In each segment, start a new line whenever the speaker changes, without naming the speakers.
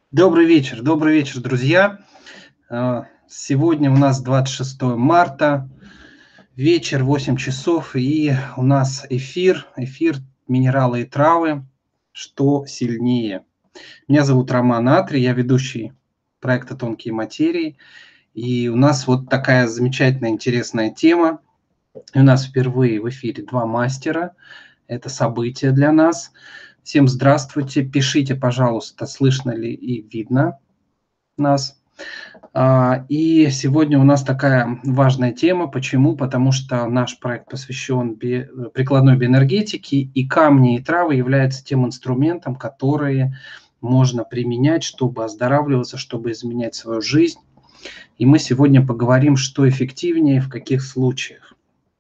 Добрый вечер, друзья. Сегодня у нас 26 марта, вечер, 8 часов, и у нас эфир «Минералы и травы. Что сильнее?». Меня зовут Роман Атри, я ведущий проекта «Тонкие материи», и у нас вот такая замечательная, интересная тема. И у нас впервые в эфире два мастера. Это событие для нас. Всем здравствуйте. Пишите, пожалуйста, слышно ли и видно нас. И сегодня у нас такая важная тема. Почему? Потому что наш проект посвящен прикладной биоэнергетике, и камни и травы являются тем инструментом, которые можно применять, чтобы оздоравливаться, чтобы изменять свою жизнь. И мы сегодня поговорим, что эффективнее, в каких случаях.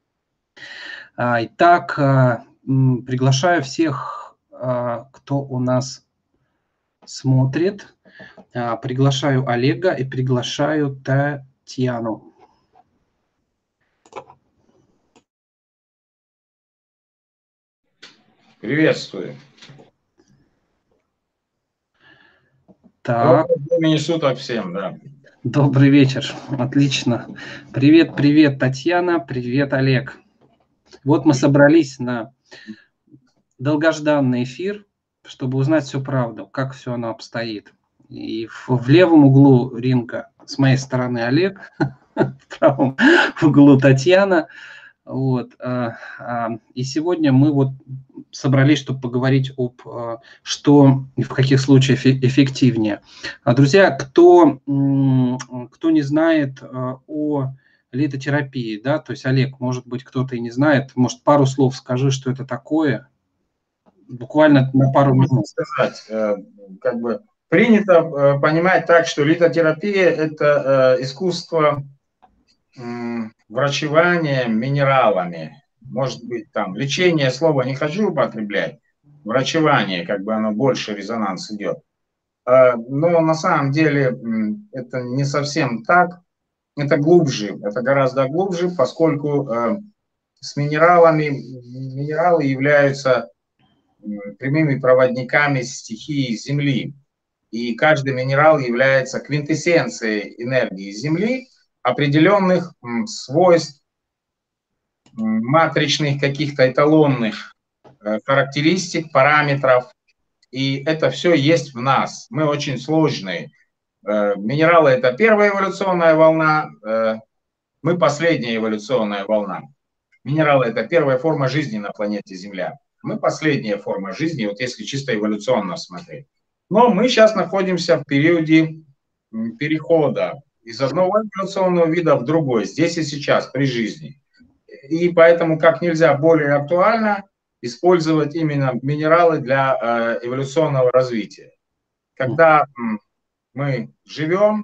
Итак, приглашаю всех, кто у нас смотрит. Приглашаю Олега и приглашаю Татьяну.
Приветствую.
Так.
Доброго времени суток всем, да.
Добрый вечер. Отлично. Привет, Татьяна. Привет, Олег. Вот мы собрались на долгожданный эфир, чтобы узнать всю правду, как все оно обстоит. И в левом углу ринга с моей стороны Олег, в правом углу Татьяна. Вот. И сегодня мы вот собрались, чтобы поговорить что и в каких случаях эффективнее. Друзья, кто не знает о литотерапии, да, то есть, Олег, может быть, кто-то и не знает, может, пару слов скажи, что это такое, буквально на пару минут.
Сказать, как бы принято понимать так, что литотерапия – это искусство врачевания минералами. Может быть, там лечение слова не хочу употреблять, врачевание, как бы оно больше резонанс идет. Но на самом деле это не совсем так. Это глубже, это гораздо глубже, поскольку с минералы являются прямыми проводниками стихии Земли. И каждый минерал является квинтэссенцией энергии Земли, определенных свойств, матричных каких-то эталонных характеристик, параметров. И это все есть в нас. Мы очень сложные. Минералы – это первая эволюционная волна, мы последняя эволюционная волна. Минералы – это первая форма жизни на планете Земля. Мы последняя форма жизни, вот если чисто эволюционно смотреть. Но мы сейчас находимся в периоде перехода из одного эволюционного вида в другой, здесь и сейчас, при жизни. И поэтому как нельзя более актуально использовать именно минералы для эволюционного развития. Когда мы живем,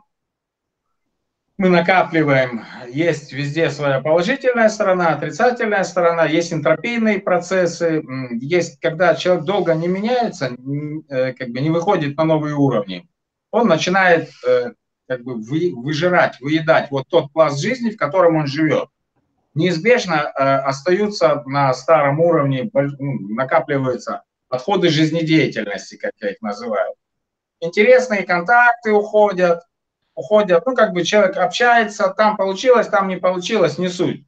мы накапливаем, есть везде своя положительная сторона, отрицательная сторона, есть энтропийные процессы, есть, когда человек долго не меняется, как бы не выходит на новые уровни, он начинает как бы выжирать, выедать вот тот пласт жизни, в котором он живет. Неизбежно остаются на старом уровне, накапливаются отходы жизнедеятельности, как я их называю. Интересные контакты уходят, ну, как бы человек общается, там получилось, там не получилось, не суть.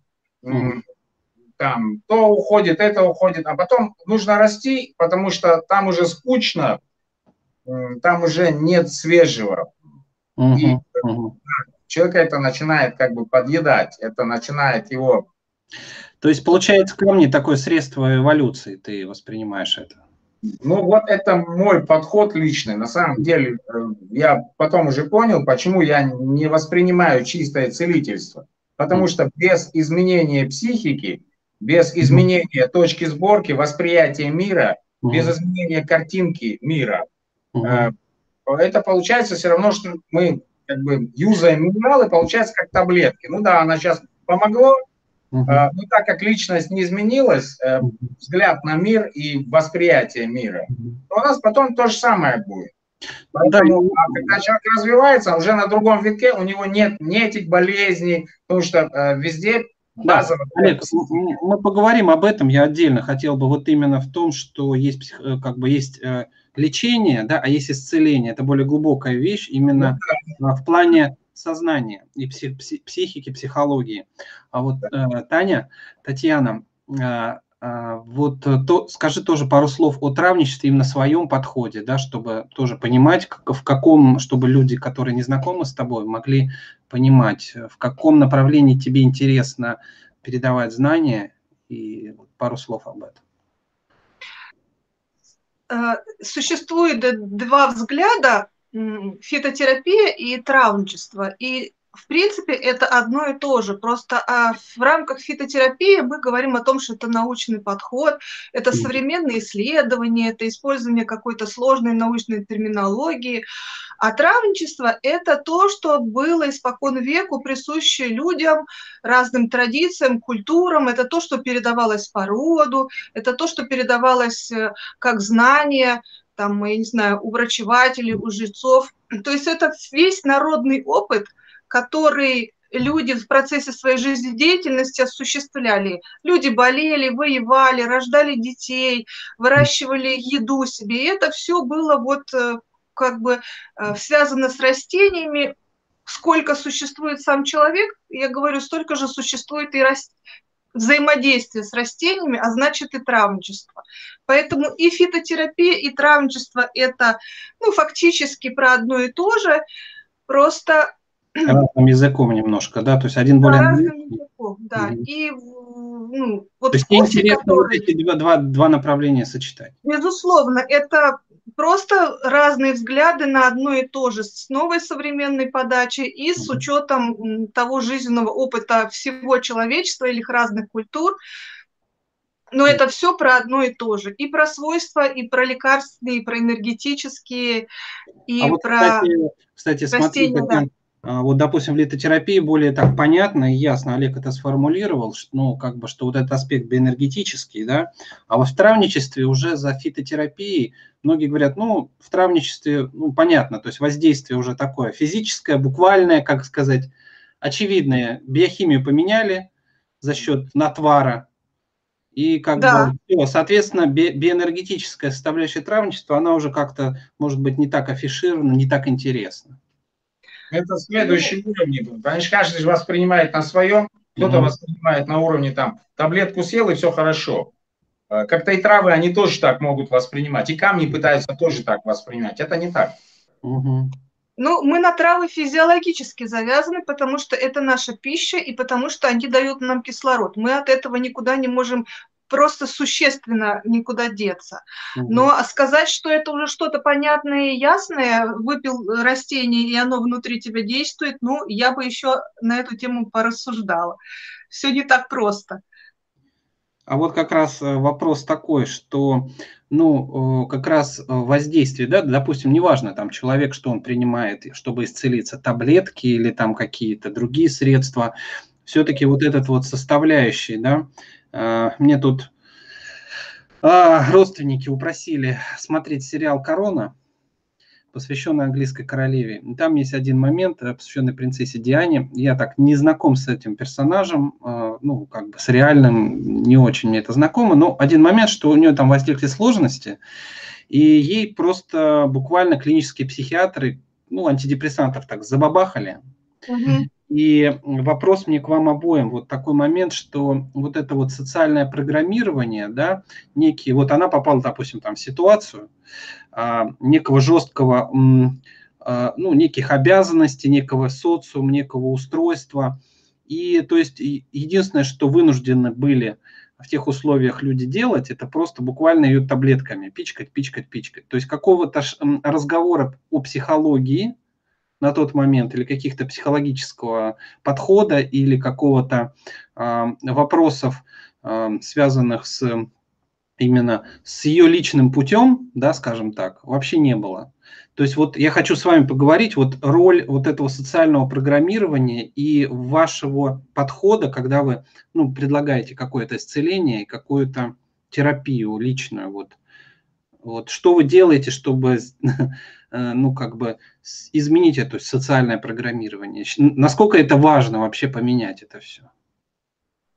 Там то уходит, это уходит, а потом нужно расти, потому что там уже скучно, там уже нет свежего. И человека это начинает как бы подъедать, это начинает его...
То есть, получается, камни такое средство эволюции, ты воспринимаешь это?
Ну, вот это мой подход личный. На самом деле, я потом уже понял, почему я не воспринимаю чистое целительство. Потому что без изменения психики, без изменения точки сборки, восприятия мира, без изменения картинки мира, это получается все равно, что мы как бы юзаем минералы, получается как таблетки. Ну да, она сейчас помогла, но так как личность не изменилась, взгляд на мир и восприятие мира, то у нас потом то же самое будет. Поэтому, когда человек развивается, уже на другом витке у него нет ни этих болезней, потому что везде
Да,
базовая
Олег,
ценность.
мы поговорим об этом. Я отдельно хотел бы вот именно в том, что есть как бы есть лечение, да, а есть исцеление. Это более глубокая вещь
Ну,
именно в плане сознания и психики, психологии. А вот Татьяна, вот скажи тоже пару слов о травничестве именно своем подходе, да, чтобы тоже понимать, в каком, чтобы люди, которые не знакомы с тобой, могли понимать, в каком направлении тебе интересно передавать знания, и пару слов об этом.
Существует два взгляда: фитотерапия и травничество. И в принципе это одно и то же. Просто в рамках фитотерапии мы говорим о том, что это научный подход, это современные исследования, это использование какой-то сложной научной терминологии. А травничество – это то, что было испокон веку присуще людям, разным традициям, культурам. Это то, что передавалось по роду, это то, что передавалось как знание, там, я не знаю, у врачевателей, у жрецов. То есть это весь народный опыт, который люди в процессе своей жизнедеятельности осуществляли. Люди болели, воевали, рождали детей, выращивали еду себе. И это все было вот как бы связано с растениями. Сколько существует сам человек, я говорю, столько же существует и взаимодействие с растениями, а значит и травничество. Поэтому и фитотерапия, и травничество – это фактически про одно и то же, просто
разным языком немножко, да, то есть один более
разным языком, да.
Угу.
И
То
вот
есть тебе
кофе,
интересно вот
который,
эти два направления сочетать?
безусловно, это просто разные взгляды на одно и то же, с новой современной подачей и с учетом того жизненного опыта всего человечества или их разных культур. Но это все про одно и то же. И про свойства, и про лекарственные, и про энергетические,
А
и
вот,
про
кстати, смотри,
растения, да.
Татьяна, вот, допустим, в литотерапии более так понятно и ясно Олег это сформулировал, что, ну, как бы, что вот этот аспект биоэнергетический, да, а вот в травничестве уже за фитотерапией многие говорят, ну, в травничестве, ну, понятно, то есть воздействие уже такое физическое, буквальное, как сказать, очевидное, биохимию поменяли за счет натвара, и как
Да.
бы, соответственно, биоэнергетическая составляющая травничества, она уже как-то, может быть, не так афиширована, не так интересна.
Это следующий уровень. Конечно, каждый же воспринимает на своем. Кто-то воспринимает на уровне там таблетку съел и все хорошо. Как-то и травы, они тоже так могут воспринимать. И камни пытаются тоже так воспринимать. Это не так.
Мы на травы физиологически завязаны, потому что это наша пища и потому что они дают нам кислород. Мы от этого никуда не можем просто существенно никуда деться. Но сказать, что это уже что-то понятное и ясное, выпил растение и оно внутри тебя действует, я бы еще на эту тему порассуждала. Все не так просто.
А вот как раз вопрос такой, что, ну, как раз воздействие, да, допустим, неважно, там, человек, что он принимает, чтобы исцелиться, таблетки или там какие-то другие средства, все-таки вот этот вот составляющий, да, мне тут родственники упросили смотреть сериал «Корона», посвященный английской королеве. Там есть один момент, посвященный принцессе Диане. Я так не знаком с этим персонажем, ну, как бы с реальным не очень мне это знакомо, но один момент, что у нее там возникли сложности, и ей просто буквально клинические психиатры, ну, антидепрессантов так забабахали. И вопрос мне к вам обоим, вот такой момент, что вот это вот социальное программирование, да, некие, вот она попала, допустим, там в ситуацию некого жесткого, ну, неких обязанностей, некого социума, некого устройства. И то есть единственное, что вынуждены были в тех условиях люди делать, это просто буквально ее таблетками пичкать, пичкать, пичкать. То есть какого-то разговора о психологии на тот момент или каких-то психологического подхода или какого-то вопросов, связанных с именно с ее личным путем, да, скажем так, вообще не было. То есть вот я хочу с вами поговорить, вот роль вот этого социального программирования и вашего подхода, когда вы, ну, предлагаете какое-то исцеление, какую-то терапию личную, вот что вы делаете, чтобы, ну, как бы изменить это социальное программирование? Насколько это важно вообще поменять это все?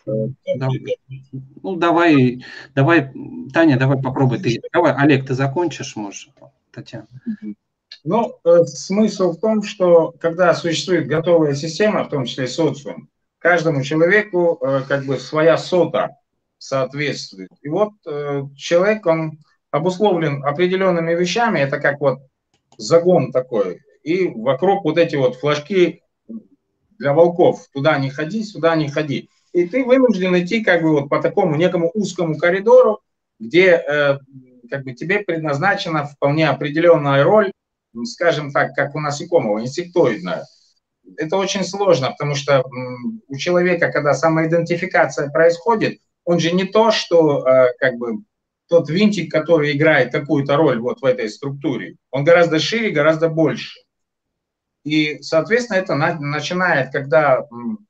Да. Ну, давай, Таня, давай попробуй. Давай, Олег, ты закончишь, можешь, Татьяна.
Ну, смысл в том, что когда существует готовая система, в том числе социум, каждому человеку как бы своя сота соответствует. И вот человек, он обусловлен определенными вещами, это как вот загон такой, и вокруг вот эти вот флажки для волков, туда не ходи, сюда не ходи. И ты вынужден идти как бы вот по такому некому узкому коридору, где как бы тебе предназначена вполне определенная роль, скажем так, как у насекомого, инсектоидная. Это очень сложно, потому что у человека, когда самоидентификация происходит, он же не то, что как бы тот винтик, который играет какую-то роль вот в этой структуре, он гораздо шире, гораздо больше. И, соответственно, это начинает, когда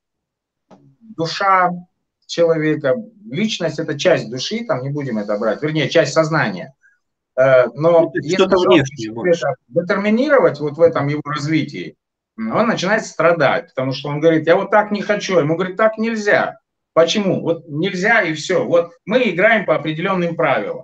душа человека, личность – это часть души, там не будем это брать, вернее, часть сознания. Но если человек детерминировать вот в этом его развитии, он начинает страдать, потому что он говорит, я вот так не хочу, ему говорит, так нельзя. Почему? Вот нельзя и все. Вот мы играем по определенным правилам,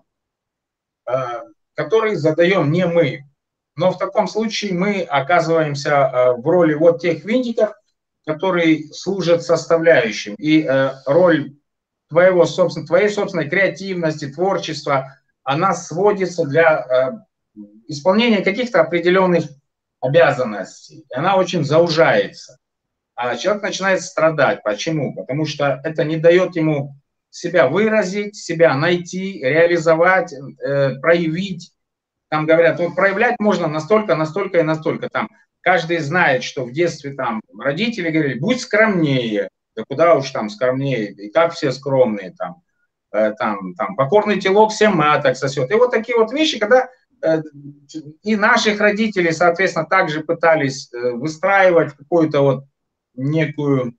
которые задаем не мы. Но в таком случае мы оказываемся в роли вот тех винтиков, которые служат составляющим. И роль твоей собственной креативности, творчества, она сводится для исполнения каких-то определенных обязанностей. И она очень заужается. А человек начинает страдать. Почему? Потому что это не дает ему себя выразить, себя найти, реализовать, проявить. Там говорят, вот проявлять можно настолько, настолько и настолько. Там каждый знает, что в детстве там родители говорили, будь скромнее. Да куда уж там скромнее, и так все скромные там. Там покорный телок всем маток сосет. И вот такие вот вещи, когда и наших родителей, соответственно, также пытались выстраивать какую-то вот некую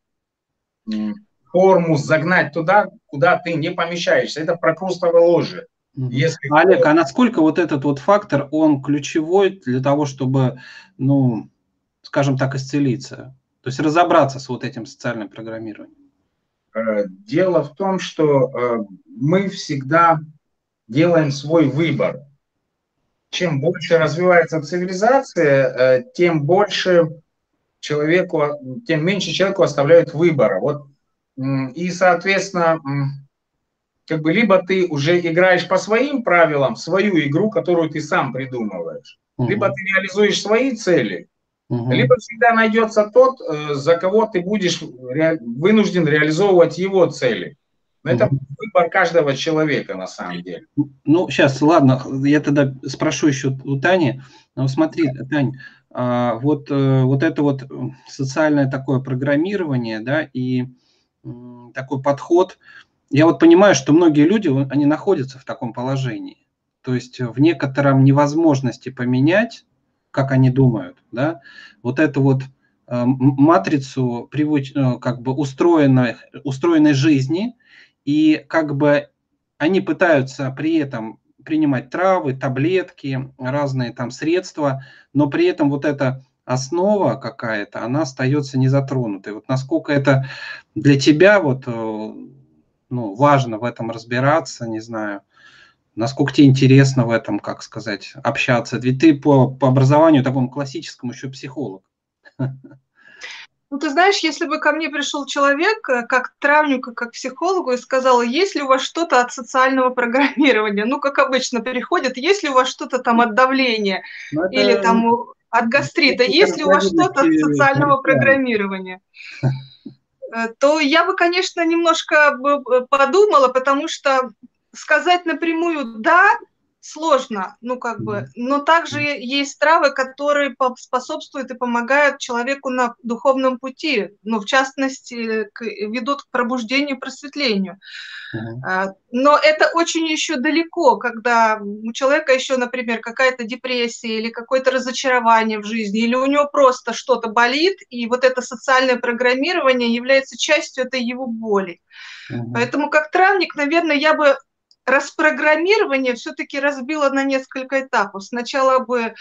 форму, загнать туда, куда ты не помещаешься. Это прокрустово ложе.
Если... Олег, а насколько вот этот вот фактор, он ключевой для того, чтобы, ну, скажем так, исцелиться? То есть разобраться с вот этим социальным программированием?
Дело в том, что мы всегда делаем свой выбор. Чем больше развивается цивилизация, тем больше человеку, тем меньше человеку оставляют выбора. Вот, и, соответственно, как бы либо ты уже играешь по своим правилам, свою игру, которую ты сам придумываешь, либо ты реализуешь свои цели, либо всегда найдется тот, за кого ты будешь вынужден реализовывать его цели. Но это выбор каждого человека на самом деле.
Ну, сейчас, ладно, я тогда спрошу еще у Тани. Ну, смотри, Тань, вот это вот социальное такое программирование, да, и такой подход, я вот понимаю, что многие люди, они находятся в таком положении. То есть в некотором невозможности поменять, как они думают, да, вот эту вот матрицу как бы устроенной жизни, и как бы они пытаются при этом принимать травы, таблетки, разные там средства, но при этом вот эта основа какая-то, она остается незатронутой. Вот насколько это для тебя вот, ну, важно в этом разбираться, не знаю, насколько тебе интересно в этом, как сказать, общаться. Ведь ты по образованию такому классическому еще психолог.
Ну, ты знаешь, если бы ко мне пришел человек, как к травнику, как к психологу, и сказал, есть ли у вас что-то от социального программирования? Ну, как обычно приходит, есть ли у вас что-то там от давления или там от гастрита, есть ли у вас что-то от социального программирования? То я бы, конечно, немножко подумала, потому что сказать напрямую «да» сложно, ну как бы, но также есть травы, которые способствуют и помогают человеку на духовном пути, ну в частности ведут к пробуждению, просветлению. Но это очень еще далеко, когда у человека еще, например, какая-то депрессия или какое-то разочарование в жизни, или у него просто что-то болит, и вот это социальное программирование является частью этой его боли. Поэтому как травник, наверное, я бы распрограммирование все-таки разбила на несколько этапов. Сначала бы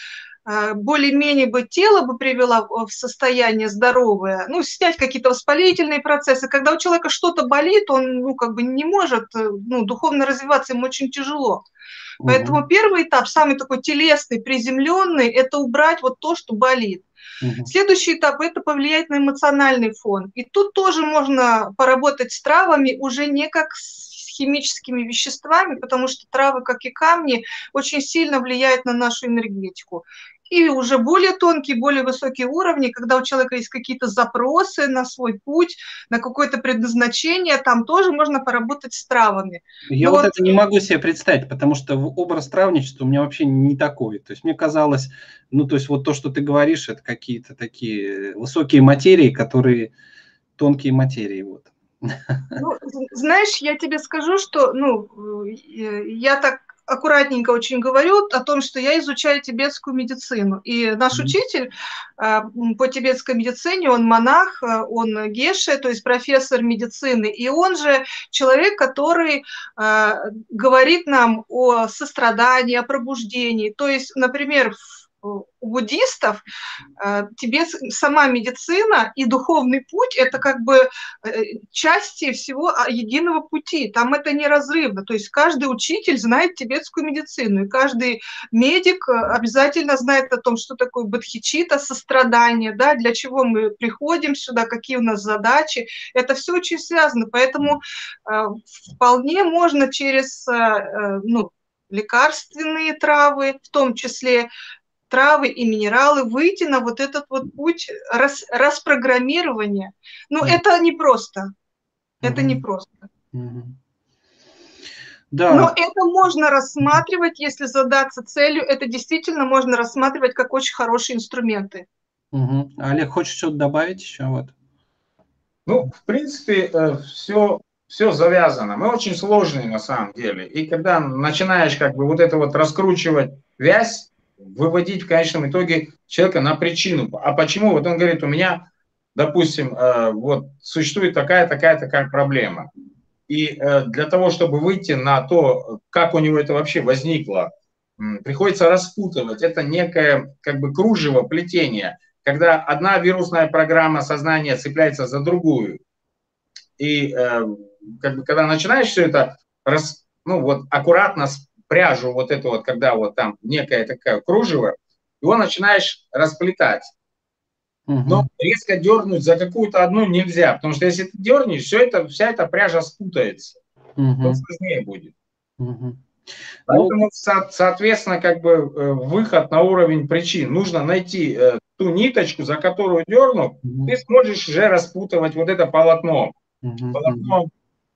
более-менее бы тело бы привела в состояние здоровое, ну, снять какие-то воспалительные процессы. Когда у человека что-то болит, он, ну, как бы не может, ну, духовно развиваться, ему очень тяжело. Поэтому первый этап, самый такой телесный, приземленный, это убрать вот то, что болит. Следующий этап – это повлиять на эмоциональный фон. И тут тоже можно поработать с травами уже не как с химическими веществами, потому что травы, как и камни, очень сильно влияют на нашу энергетику. И уже более тонкие, более высокие уровни, когда у человека есть какие-то запросы на свой путь, на какое-то предназначение, там тоже можно поработать с травами.
Я вот это не могу себе представить, потому что образ травничества у меня вообще не такой. То есть мне казалось, ну, то есть вот то, что ты говоришь, это какие-то такие высокие материи, которые тонкие материи. Вот.
Ну, знаешь, я тебе скажу, что, ну, я так аккуратненько очень говорю о том, что я изучаю тибетскую медицину. И наш учитель по тибетской медицине, он монах, он геше, то есть профессор медицины. И он же человек, который говорит нам о сострадании, о пробуждении. То есть, например, у буддистов сама медицина и духовный путь – это как бы части всего единого пути. Там это неразрывно. То есть каждый учитель знает тибетскую медицину, и каждый медик обязательно знает о том, что такое бодхичитта, сострадание, да, для чего мы приходим сюда, какие у нас задачи. Это все очень связано. Поэтому вполне можно через лекарственные травы, в том числе травы и минералы, выйти на вот этот вот путь распрограммирования. Но это непросто. Это непросто.
Да.
Но это можно рассматривать, если задаться целью, это действительно можно рассматривать как очень хорошие инструменты.
Олег, хочешь что-то добавить еще? Вот.
Ну, в принципе, все завязано. Мы очень сложные на самом деле. И когда начинаешь как бы вот это вот раскручивать вязь, выводить в конечном итоге человека на причину. А почему? Вот он говорит, у меня, допустим, вот существует такая проблема. И для того, чтобы выйти на то, как у него это вообще возникло, приходится распутывать. Это некое как бы кружево, плетение, когда одна вирусная программа сознания цепляется за другую. И как бы, когда начинаешь все это, аккуратно пряжу вот эту вот, когда вот там некое такое кружево, его начинаешь расплетать. Но резко дернуть за какую-то одну нельзя, потому что если ты дернешь, вся эта пряжа спутается. То сложнее будет. Поэтому, соответственно, как бы выход на уровень причин. Нужно найти ту ниточку, за которую дернув, ты сможешь уже распутывать вот это полотно. Полотно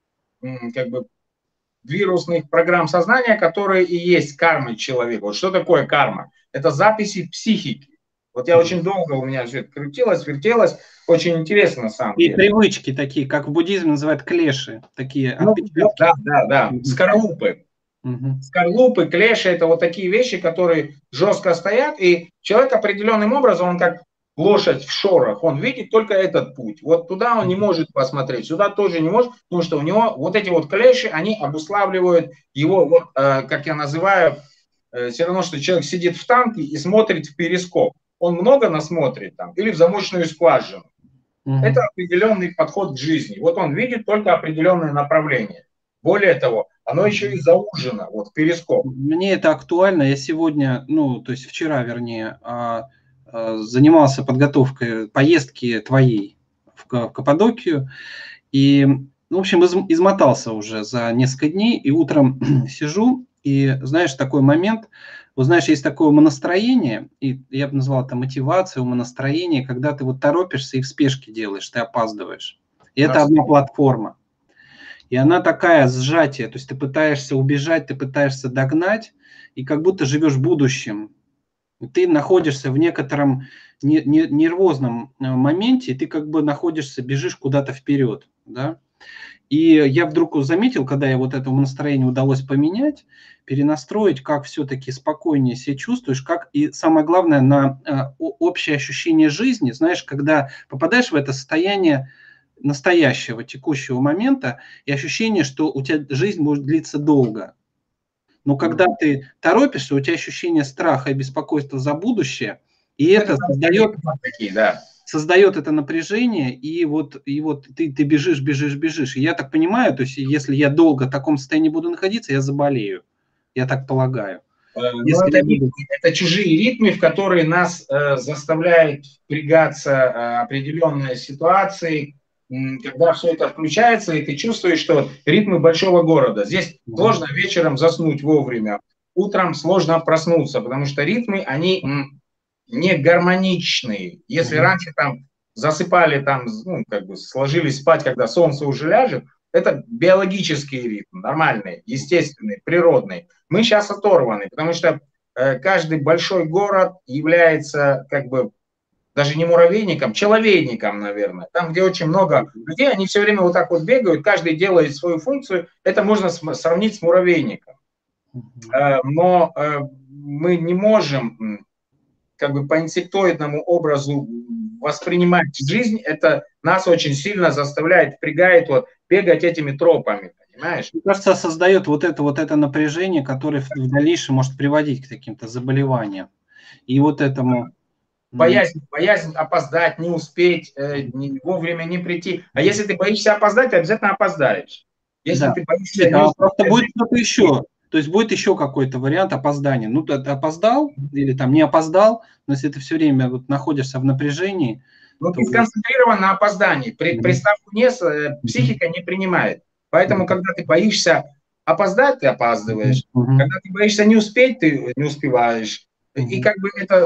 как бы вирусных программ сознания, которые и есть кармой человека. Вот что такое карма? Это записи психики. Вот я очень долго, у меня все это крутилось, вертелось. Очень интересно на самом деле.
И привычки такие, как в буддизме называют клеши. Такие отпечатки.
Да. Скорлупы. Скорлупы, клеши – это вот такие вещи, которые жестко стоят. И человек определенным образом, он как лошадь в шорах, он видит только этот путь. Вот туда он не может посмотреть, сюда тоже не может, потому что у него вот эти вот клеши, они обуславливают его, вот, как я называю, все равно, что человек сидит в танке и смотрит в перископ. Он много насмотрит там или в замочную скважину. Это определенный подход к жизни. Вот он видит только определенное направление. Более того, оно еще и заужено, вот перископ.
Мне это актуально. Я сегодня, то есть вчера, вернее, занимался подготовкой поездки твоей в Каппадокию. И, в общем, измотался уже за несколько дней. И утром сижу, и, знаешь, такой момент, вот знаешь, есть такое умонастроение, и я бы назвал это мотивацией, умонастроение, когда ты вот торопишься и в спешке делаешь, ты опаздываешь. И это одна платформа. И она такая сжатие, то есть ты пытаешься убежать, ты пытаешься догнать, и как будто живешь будущим. Ты находишься в некотором нервозном моменте, и ты как бы находишься, бежишь куда-то вперед, да. И я вдруг заметил, когда я вот это настроение удалось поменять, перенастроить, как все-таки спокойнее себя чувствуешь, как и самое главное, на общее ощущение жизни, знаешь, когда попадаешь в это состояние настоящего, текущего момента и ощущение, что у тебя жизнь может длиться долго. Но когда ты торопишься, у тебя ощущение страха и беспокойства за будущее, и это создает это напряжение, и вот ты бежишь. И я так понимаю, то есть если я долго в таком состоянии буду находиться, я заболею. Я так полагаю.
Это чужие ритмы, в которые нас заставляют впрягаться определенные ситуации, когда все это включается, и ты чувствуешь, что ритмы большого города. Здесь сложно вечером заснуть вовремя, утром сложно проснуться, потому что ритмы, они не гармоничные. Если раньше там засыпали, там, ну, как бы сложились спать, когда солнце уже ляжет, это биологические ритмы, нормальные, естественные, природные. Мы сейчас оторваны, потому что каждый большой город является как бы даже не муравейником, человейником, наверное. Там, где очень много людей, они все время вот так вот бегают, каждый делает свою функцию. Это можно сравнить с муравейником. Но мы не можем как бы по инсектоидному образу воспринимать жизнь. Это нас очень сильно заставляет, впрягает вот бегать этими тропами. Понимаешь?
Мне кажется, создает вот это напряжение, которое в дальнейшем может приводить к каким-то заболеваниям. И вот этому...
Боязнь опоздать, не успеть, вовремя не прийти. А если ты боишься опоздать, ты обязательно опоздаешь. Если ты боишься...
просто будет что-то еще. То есть будет еще какой-то вариант опоздания. Ну, ты опоздал или там не опоздал, но если ты все время вот находишься в напряжении...
Ну, ты сконцентрирован на опоздании. Приставку «не» психика не принимает. Поэтому, когда ты боишься опоздать, ты опаздываешь. Когда ты боишься не успеть, ты не успеваешь. И как бы это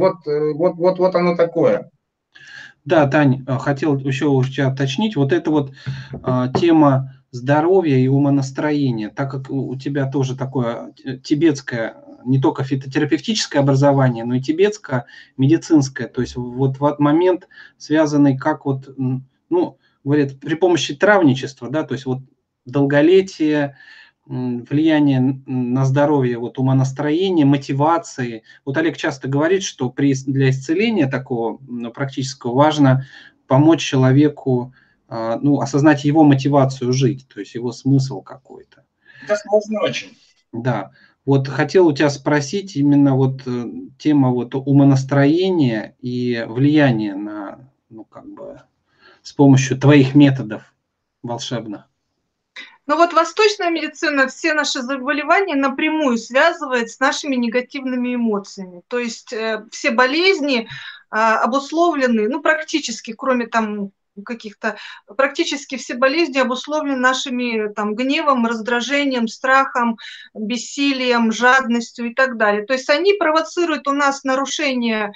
вот оно такое.
Да, Тань, хотел еще у тебя уточнить. Вот эта вот тема здоровья и умонастроения, так как у тебя тоже такое тибетское, не только фитотерапевтическое образование, но и тибетское медицинское. То есть вот момент, связанный как вот, ну, говорят, при помощи травничества, да, то есть вот долголетие, влияние на здоровье, вот умонастроение, мотивации. Вот Олег часто говорит, что для исцеления такого практического важно помочь человеку, ну, осознать его мотивацию жить, то есть его смысл какой-то.
Это сложно очень.
Да. Вот хотел у тебя спросить именно вот тема вот умонастроения и влияния на, ну, как бы, с помощью твоих методов волшебных.
Ну вот восточная медицина все наши заболевания напрямую связывает с нашими негативными эмоциями. То есть все болезни обусловлены, ну практически, кроме там каких-то, практически все болезни обусловлены нашими там гневом, раздражением, страхом, бессилием, жадностью и так далее. То есть они провоцируют у нас нарушение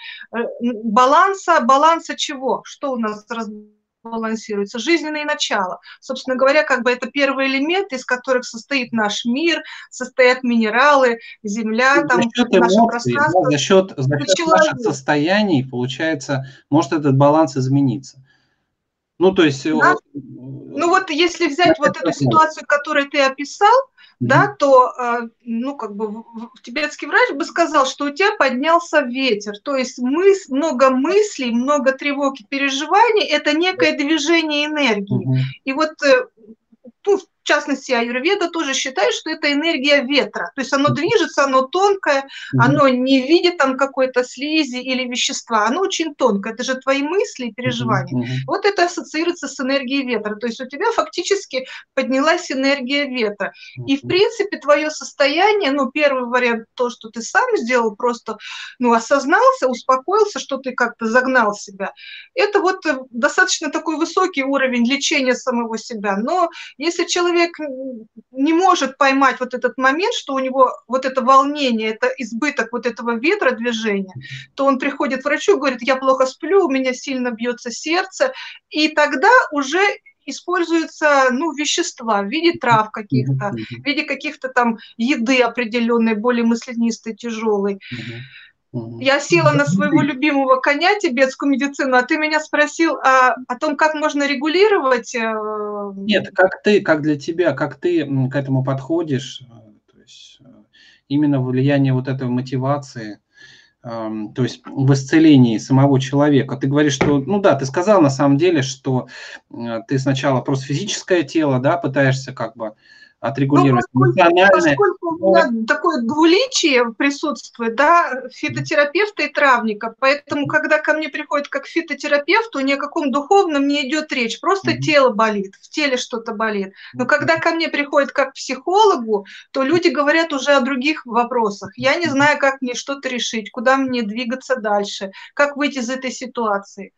баланса чего? Что у нас балансируется? Жизненные начала. Собственно говоря, как бы это первый элемент, из которых состоит наш мир, состоят минералы, земля, там, наше пространство.
Да, за счет наших состояний, получается, может этот баланс измениться. Ну, то есть...
Да. Ну, вот если взять вот эту ситуацию, которую ты описал, да, то, ну, как бы тибетский врач бы сказал, что у тебя поднялся ветер, то есть много мыслей, много тревог и переживаний, это некое движение энергии. И вот, ну, в частности, аюрведа тоже считает, что это энергия ветра, то есть оно движется, оно тонкое, оно не видит там какой-то слизи или вещества, оно очень тонкое, это же твои мысли и переживания. Вот это ассоциируется с энергией ветра, то есть у тебя фактически поднялась энергия ветра. И, в принципе, твое состояние, ну, первый вариант, то, что ты сам сделал, просто, ну, осознался, успокоился, что ты как-то загнал себя, это вот достаточно такой высокий уровень лечения самого себя. Но если человек не может поймать вот этот момент, что у него вот это волнение, это избыток вот этого ветра движения, то он приходит к врачу и говорит: я плохо сплю, у меня сильно бьется сердце, и тогда уже используются, ну, вещества в виде трав каких-то, в виде каких-то там еды определенной, более маслянистой, тяжелой. Я села на своего любимого коня, тибетскую медицину, а ты меня спросил о том, как можно регулировать.
Нет, как для тебя, как ты к этому подходишь, то есть именно влияние вот этой мотивации, то есть в исцелении самого человека. Ты говоришь, что, ну да, ты сказал на самом деле, что ты сначала просто физическое тело, да, пытаешься как бы отрегулировать
Ну,
эмоциональное.
поскольку у меня такое двуличие присутствует, да, фитотерапевта и травника, поэтому, когда ко мне приходит как к фитотерапевту, ни о каком духовном не идет речь, просто тело болит, в теле что-то болит. Но когда ко мне приходит как к психологу, то люди говорят уже о других вопросах. Я не знаю, как мне что-то решить, куда мне двигаться дальше, как выйти из этой ситуации.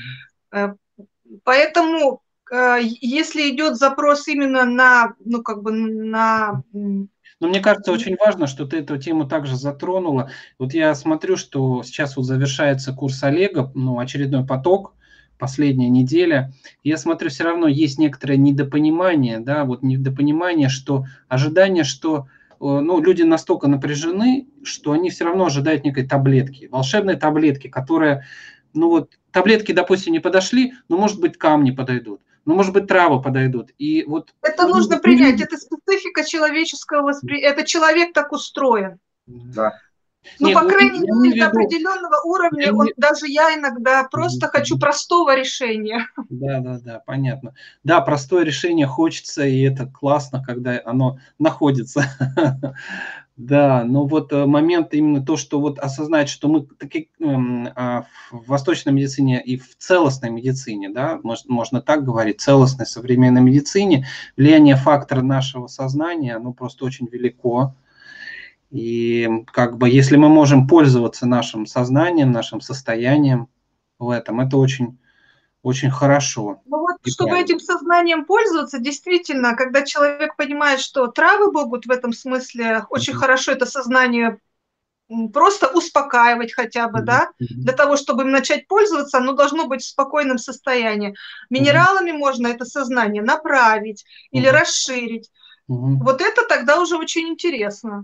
Поэтому, если идет запрос именно на, ну, как бы на...
Но мне кажется, очень важно, что ты эту тему также затронула. Вот я смотрю, что сейчас вот завершается курс Олега, ну, очередной поток, последняя неделя. И я смотрю, все равно есть некоторое недопонимание, да, вот недопонимание, что ожидание, что ну, люди настолько напряжены, что они все равно ожидают некой таблетки, волшебной таблетки, которая, ну вот, таблетки, допустим, не подошли, но, может быть, камни подойдут. Ну, может быть, травы подойдут. И вот
это нужно принять, это специфика человеческого восприятия, это человек так устроен.
Да.
Ну,
Нет,
по крайней
я
мере,
имею в
до
виду-
определенного уровня, даже я иногда просто хочу простого решения.
Да, понятно. Да, простое решение хочется, и это классно, когда оно находится. Да, но вот момент именно то, что вот осознать, что мы таки, в восточной медицине и в целостной медицине, да, можно так говорить, целостной современной медицине, влияние фактора нашего сознания, оно просто очень велико. И как бы если мы можем пользоваться нашим сознанием, нашим состоянием в этом, это очень, очень хорошо.
Ну вот,
И
чтобы
правильно.
этим сознанием пользоваться, действительно, когда человек понимает, что травы могут в этом смысле очень хорошо это сознание просто успокаивать хотя бы, да, для того, чтобы им начать пользоваться, оно должно быть в спокойном состоянии. Минералами можно это сознание направить или расширить. Вот это тогда уже очень интересно.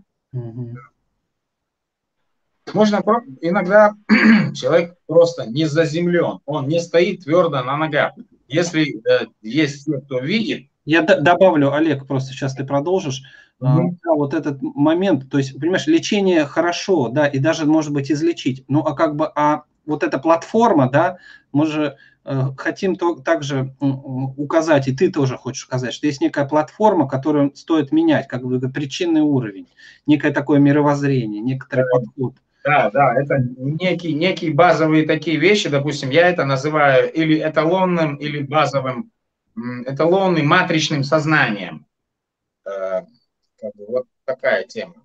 Можно иногда человек просто не заземлен, он не стоит твердо на ногах. Если есть те, кто видит.
Я добавлю, Олег, просто сейчас ты продолжишь. Да, вот этот момент, то есть, понимаешь, лечение хорошо, да, и даже, может быть, излечить. Ну, а как бы, вот эта платформа, да, мы же хотим также указать, и ты тоже хочешь указать, что есть некая платформа, которую стоит менять, как бы причинный уровень, некое такое мировоззрение, некоторый подход.
Да, это некие базовые такие вещи, допустим, я это называю или эталонным, или базовым, эталонным матричным сознанием. Вот такая тема.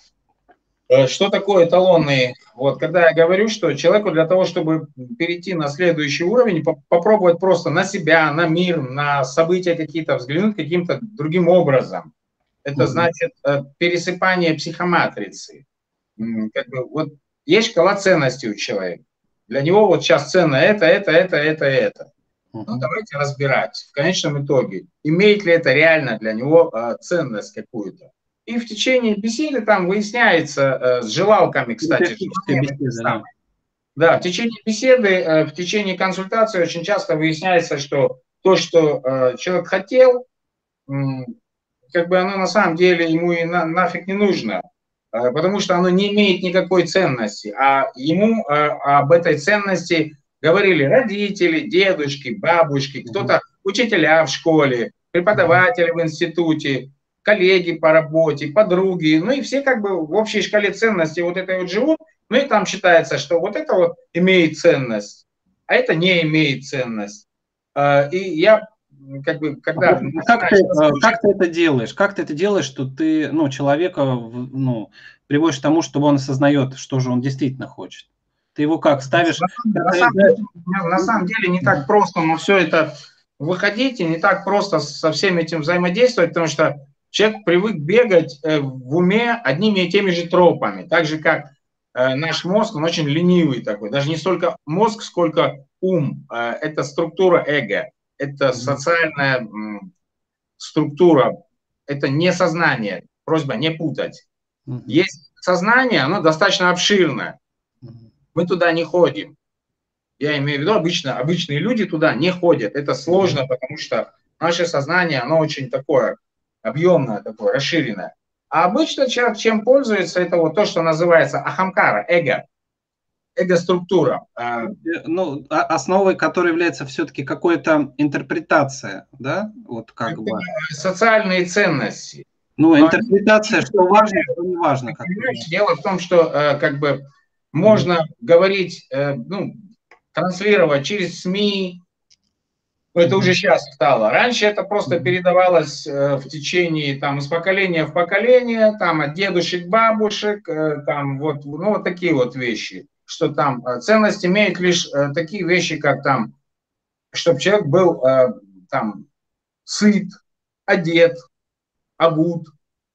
Что такое эталонный? Вот когда я говорю, что человеку для того, чтобы перейти на следующий уровень, попробовать просто на себя, на мир, на события какие-то взглянуть каким-то другим образом. Это значит пересыпание психоматрицы. Как бы, вот есть шкала ценностей у человека. Для него вот сейчас ценно это. Ну, давайте разбирать в конечном итоге, имеет ли это реально для него ценность какую-то. И в течение беседы там выясняется, с желалками, кстати. Да, в течение беседы, в течение консультации очень часто выясняется, что то, что человек хотел, как бы оно на самом деле ему и нафиг не нужно, потому что оно не имеет никакой ценности. А ему об этой ценности говорили родители, дедушки, бабушки, кто-то, учителя в школе, преподаватели в институте, коллеги по работе, подруги, ну и все как бы в общей шкале ценностей вот этой вот живут, ну и там считается, что вот это вот имеет ценность, а это не имеет ценность. И я как бы, когда...
Как ты это делаешь? Как ты это делаешь, что ты, ну, человека, ну, приводишь к тому, чтобы он осознает, что же он действительно хочет? Ты его как ставишь?
На самом деле не так просто, но все это выходить, и не так просто со всем этим взаимодействовать, потому что человек привык бегать в уме одними и теми же тропами, так же, как наш мозг, он очень ленивый такой, даже не столько мозг, сколько ум, это структура эго, это социальная структура, это не сознание, просьба не путать. Есть сознание, оно достаточно обширное, мы туда не ходим. Я имею в виду, обычные люди туда не ходят. Это сложно, потому что наше сознание, оно очень такое объемное, такое расширенное. А обычно человек чем пользуется, это вот то, что называется ахамкара, эго. Эго-структура.
Ну, основой которой является все-таки какая-то интерпретация, да? Вот как бы.
Социальные ценности.
Ну, интерпретация, что важно, что не важно.
Дело в том, что как бы можно говорить, ну, транслировать через СМИ. Это уже сейчас стало. Раньше это просто передавалось в течение, там, из поколения в поколение, там, от дедушек, бабушек, там, вот, ну, вот такие вот вещи. Что там ценность имеет лишь такие вещи, как там, чтобы человек был там сыт, одет, обут.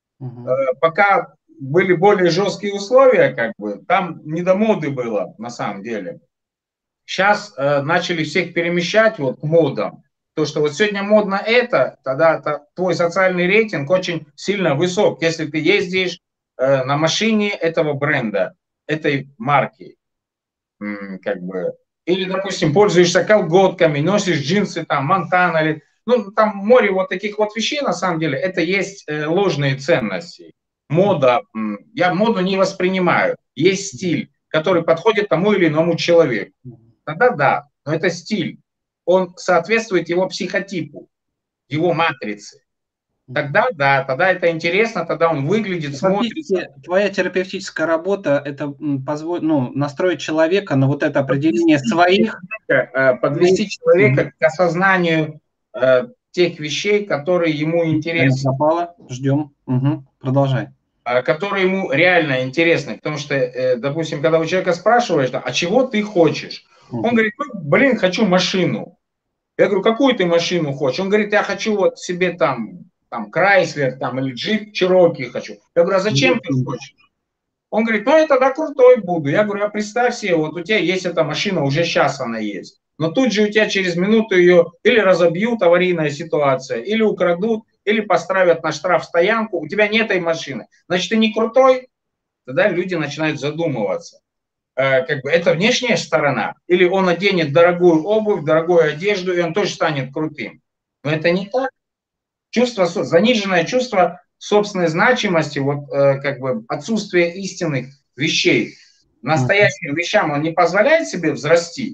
Пока были более жесткие условия, как бы, там не до моды было, на самом деле. Сейчас начали всех перемещать вот к модам. То, что вот сегодня модно это, тогда твой социальный рейтинг очень сильно высок, если ты ездишь на машине этого бренда, этой марки. Как бы. Или, допустим, пользуешься колготками, носишь джинсы, там, Монтана, или, ну, там море вот таких вот вещей, на самом деле, это есть ложные ценности. Мода, я моду не воспринимаю. Есть стиль, который подходит тому или иному человеку. Тогда да, но это стиль. Он соответствует его психотипу, его матрице. Тогда да, тогда это интересно, тогда он выглядит, смотрится.
Твоя терапевтическая работа – это настроить человека на вот это определение своих…
Подвести человека к осознанию тех вещей, которые ему интересны.
Ждем. Продолжай.
Которые ему реально интересны. Потому что, допустим, когда у человека спрашиваешь, а чего ты хочешь? Он говорит, ну, блин, хочу машину. Я говорю, какую ты машину хочешь? Он говорит, я хочу вот себе там Chrysler там, или Jeep Cherokee хочу. Я говорю, а зачем ты хочешь? Он говорит, ну я тогда крутой буду. Я говорю, а представь себе, вот у тебя есть эта машина, уже сейчас она есть. Но тут же у тебя через минуту ее или разобьют, аварийная ситуация, или украдут, или поставят на штрафстоянку. У тебя нет этой машины. Значит, ты не крутой? Тогда люди начинают задумываться. Как бы это внешняя сторона. Или он оденет дорогую обувь, дорогую одежду, и он тоже станет крутым. Но это не так. Заниженное чувство собственной значимости, вот как бы отсутствие истинных вещей, настоящим вещам он не позволяет себе взрасти,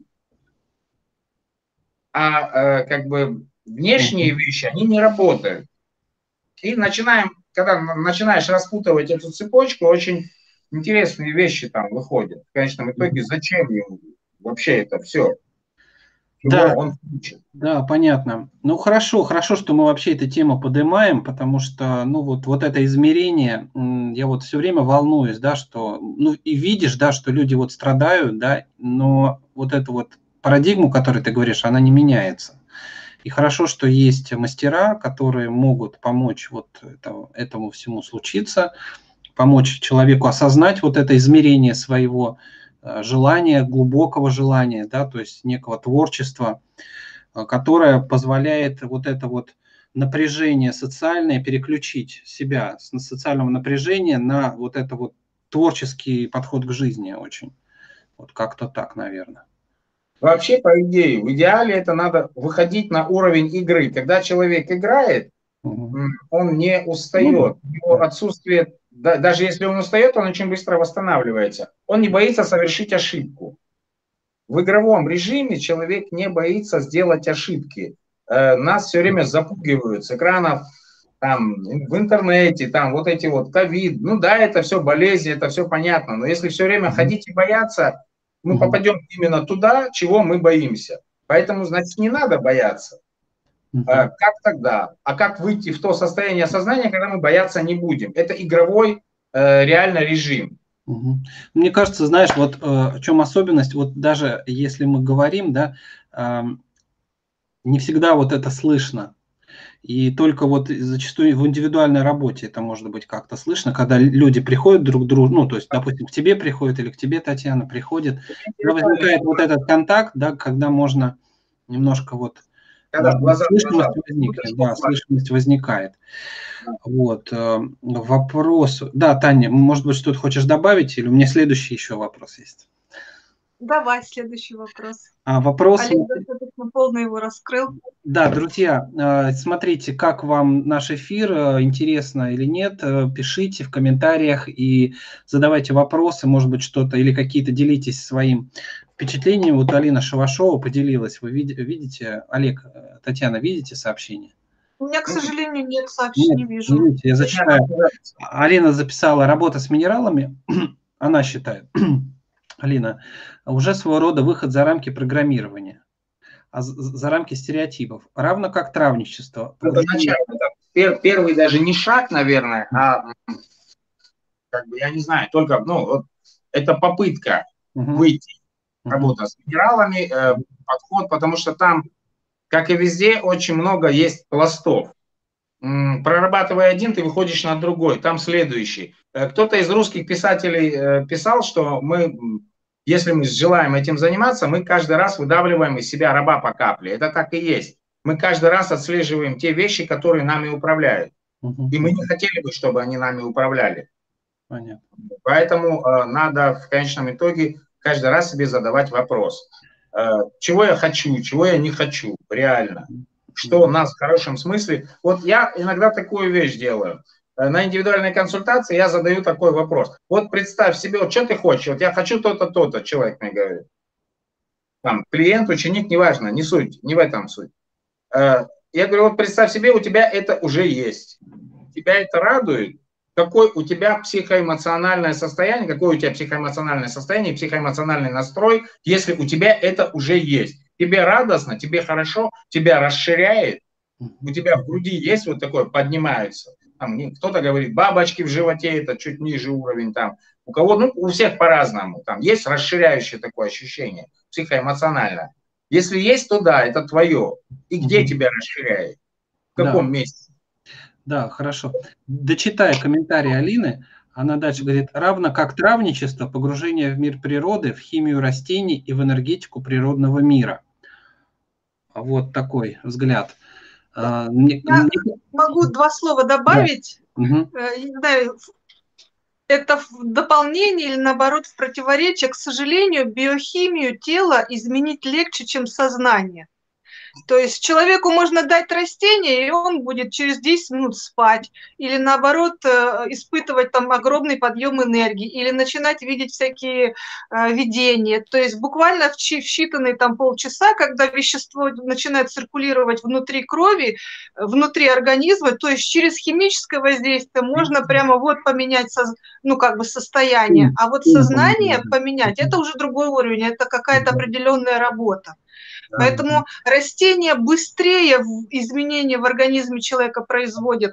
а как бы внешние вещи, они не работают. И когда начинаешь распутывать эту цепочку, очень интересные вещи там выходят. В конечном итоге, зачем ему вообще это все?
Да, понятно. Ну, хорошо, что мы вообще эту тему поднимаем, потому что, ну, вот это измерение, я вот все время волнуюсь, да, что, ну, и видишь, да, что люди вот страдают, да, но вот эту вот парадигму, которую ты говоришь, она не меняется. И хорошо, что есть мастера, которые могут помочь вот этому всему случиться, помочь человеку осознать вот это измерение своего желания, глубокого желания, да, то есть некого творчества, которое позволяет вот это вот напряжение социальное переключить себя с социального напряжения на вот это вот творческий подход к жизни очень. Вот как-то так, наверное.
Вообще, по идее, в идеале это надо выходить на уровень игры. Когда человек играет, он не устает. Его отсутствие, даже если он устает, он очень быстро восстанавливается. Он не боится совершить ошибку. В игровом режиме человек не боится сделать ошибки. Нас все время запугивают с экранов, там, в интернете, там, вот эти вот ковид. Ну да, это все болезни, это все понятно. Но если все время ходить и бояться, мы попадем именно туда, чего мы боимся. Поэтому, значит, не надо бояться. Как тогда? А как выйти в то состояние сознания, когда мы бояться не будем? Это игровой реально режим.
Мне кажется, знаешь, вот в чем особенность, вот даже если мы говорим, да, не всегда вот это слышно. И только вот зачастую в индивидуальной работе это может быть как-то слышно, когда люди приходят друг к другу, ну, то есть, допустим, к тебе приходят или к тебе, Татьяна, приходит, возникает вот этот контакт, да, когда можно немножко вот слышимость возникает. Вот. Вопрос. Да, Таня, может быть, что-то хочешь добавить, или у меня следующий еще вопрос есть?
Давай следующий вопрос.
Вопрос...
Олег достаточно полно его раскрыл.
Да, друзья, смотрите, как вам наш эфир, интересно или нет, пишите в комментариях и задавайте вопросы, может быть, что-то, или какие-то делитесь своим впечатлением. Вот Алина Шавашова поделилась. Вы видите, Олег, Татьяна, видите сообщение?
У меня, к сожалению, нет,
Нет,
не вижу.
извините, я зачитаю. Алина записала «Работа с минералами». Она считает, Алина, уже своего рода выход за рамки программирования, за рамки стереотипов, равно как травничество.
Это начало, это первый даже не шаг, наверное, а как бы, я не знаю, только, вот, это попытка выйти, работа с минералами, подход, потому что там, как и везде, очень много есть пластов. Прорабатывая один, ты выходишь на другой, там следующий. Кто-то из русских писателей писал, что если мы желаем этим заниматься, мы каждый раз выдавливаем из себя раба по капле. Это так и есть. Мы каждый раз отслеживаем те вещи, которые нами управляют. И мы не хотели бы, чтобы они нами управляли.
Понятно.
Поэтому надо в конечном итоге каждый раз себе задавать вопрос. Чего я хочу, чего я не хочу, реально. Что у нас в хорошем смысле. Вот я иногда такую вещь делаю. На индивидуальной консультации я задаю такой вопрос. Вот представь себе, вот что ты хочешь? Вот я хочу то-то, то-то, человек мне говорит. Там, клиент, ученик, неважно, не суть, не в этом суть. Я говорю, вот представь себе, у тебя это уже есть. Тебя это радует? Какой у тебя психоэмоциональное состояние, какое у тебя психоэмоциональное состояние, психоэмоциональный настрой, если у тебя это уже есть. Тебе радостно, тебе хорошо, тебя расширяет, у тебя в груди есть вот такое, поднимается. Кто-то говорит, бабочки в животе, это чуть ниже уровень. Там. У кого, у всех по-разному. Там есть расширяющее такое ощущение, психоэмоциональное. Если есть, то да, это твое. И где тебя расширяет? В каком месте?
Да, хорошо. Дочитая комментарий Алины, она дальше говорит, равно как травничество, погружение в мир природы, в химию растений и в энергетику природного мира. Вот такой взгляд.
Я могу два слова добавить. Не знаю, это в дополнение или наоборот в противоречие. К сожалению, биохимию тела изменить легче, чем сознание. То есть человеку можно дать растение, и он будет через 10 минут спать, или наоборот испытывать там огромный подъем энергии, или начинать видеть всякие видения. То есть буквально в считанные там полчаса, когда вещество начинает циркулировать внутри крови, внутри организма, то есть через химическое воздействие можно прямо вот поменять состояние. А вот сознание поменять, это уже другой уровень, это какая-то определенная работа. Поэтому растения быстрее изменения в организме человека производят,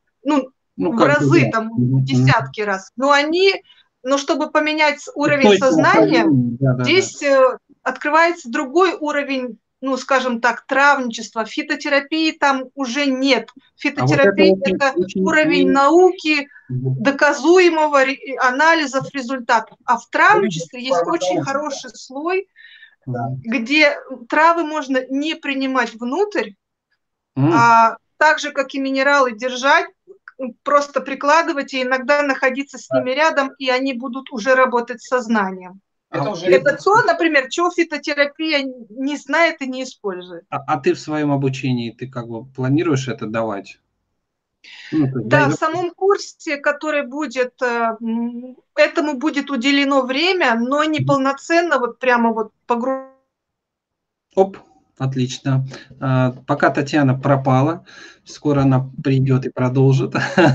в разы, там, в десятки раз. Но чтобы поменять уровень сознания, здесь открывается другой уровень, скажем так, травничества. Фитотерапии там уже нет. Фитотерапия – это уровень науки, доказуемого анализов результатов. А в травничестве есть очень хороший слой, где травы можно не принимать внутрь, а так же, как и минералы, держать, просто прикладывать и иногда находиться с ними рядом, и они будут уже работать с сознанием. Это то, например, чего фитотерапия не знает и не использует.
А ты в своем обучении, ты как бы планируешь это давать?
Да, в самом курсе, который будет, этому будет уделено время, но не полноценно, вот прямо вот погружение.
Оп, отлично. Пока Татьяна пропала, скоро она придет и продолжит.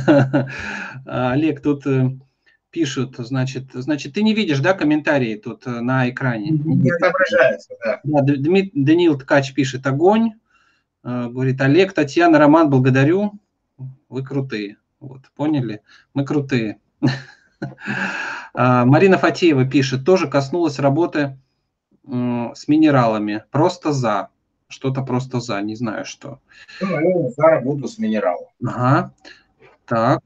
Олег, тут пишут, значит, ты не видишь, да, комментарии тут на экране?
Не отображается, да.
Даниил Ткач пишет огонь, говорит, Олег, Татьяна, Роман, благодарю, вы крутые. Вот, поняли? Мы крутые. Марина Фатеева пишет, тоже коснулась работы с минералами. Просто за. Что-то просто за, не знаю что.
Наверное, за работу с минералом.
Ага. Так.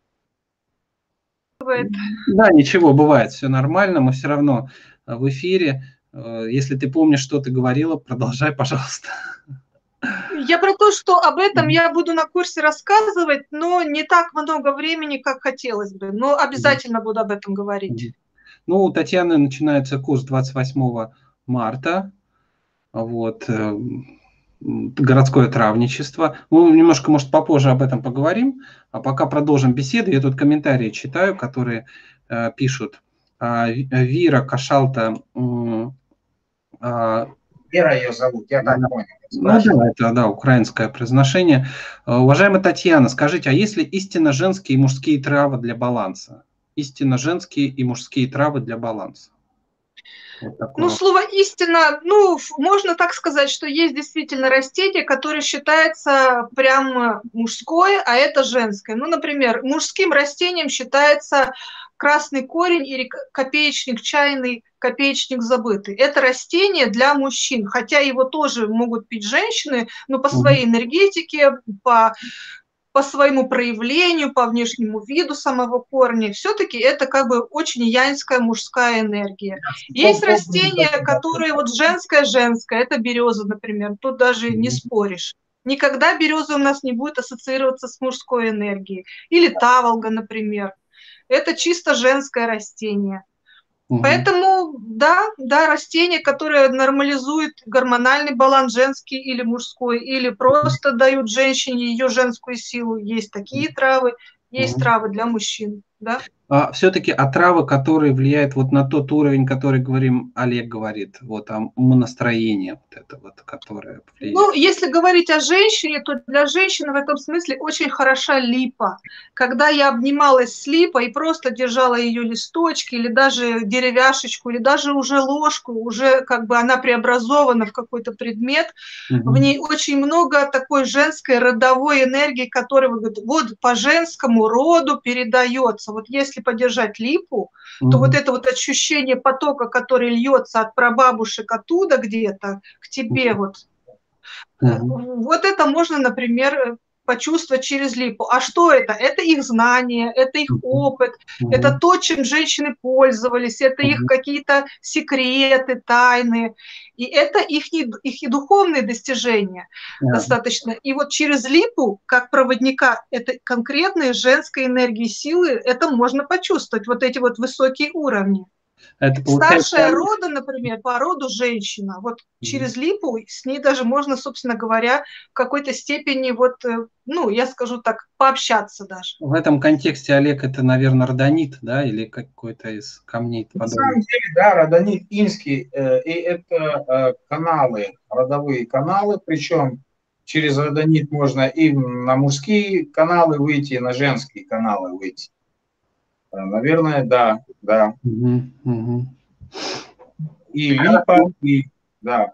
Да, ничего, бывает, все нормально. Мы все равно в эфире. Если ты помнишь, что ты говорила, продолжай, пожалуйста.
Я про то, что об этом я буду на курсе рассказывать, но не так много времени, как хотелось бы. Но обязательно буду об этом говорить.
Ну, у Татьяны начинается курс 28 марта. Вот. Городское травничество. Мы немножко, может, попозже об этом поговорим. А пока продолжим беседу. Я тут комментарии читаю, которые пишут. Вира Кашалта
Вера ее зовут, я так понял.
Ну да, это да, украинское произношение. Уважаемая Татьяна, скажите, а есть ли истинно женские и мужские травы для баланса? Истинно женские и мужские травы для баланса. Вот такой
Ну,
вопрос.
слово истина, ну, можно так сказать, что есть действительно растение, которое считается прям мужское, а это женское. Ну, например, мужским растением считается красный корень или копеечник чайный, копеечник забытый. Это растение для мужчин, хотя его тоже могут пить женщины, но по своей энергетике, по своему проявлению, по внешнему виду самого корня, все-таки это как бы очень яньская мужская энергия. Есть растения, которые вот женское-женское, это береза, например, тут даже не споришь. Никогда береза у нас не будет ассоциироваться с мужской энергией. Или таволга, например. Это чисто женское растение. Поэтому, да, растения, которые нормализуют гормональный баланс женский или мужской, или просто дают женщине ее женскую силу. Есть такие травы, есть травы для мужчин, да.
А все-таки травы, которые влияют вот на тот уровень, который говорим, Олег говорит, вот умонастроение, вот это вот, которое влияет.
Ну, если говорить о женщине, то для женщины в этом смысле очень хороша липа. Когда я обнималась с липой и просто держала ее листочки, или даже деревяшечку, или даже уже ложку, уже как бы она преобразована в какой-то предмет, в ней очень много такой женской родовой энергии, которая вот по женскому роду передается. Вот если подержать липу, то вот это вот ощущение потока, который льется от прабабушек оттуда где-то к тебе, вот это можно, например, почувствовать через липу. А что это? Это их знания, это их опыт, это то, чем женщины пользовались, это их какие-то секреты, тайны. И это их и духовные достижения достаточно. И вот через липу, как проводника этой конкретной женской энергии, силы, это можно почувствовать, вот эти вот высокие уровни.
Это
старшая рода, например, по роду женщина, вот через липу с ней даже можно, собственно говоря, в какой-то степени, вот, ну, я скажу так, пообщаться даже.
В этом контексте, Олег, это, наверное, родонит, да, или какой-то из камней?
На самом деле, да, родонит инский, и это каналы, родовые каналы, причем через родонит можно и на мужские каналы выйти, и на женские каналы выйти. Наверное, да. И липа, и да.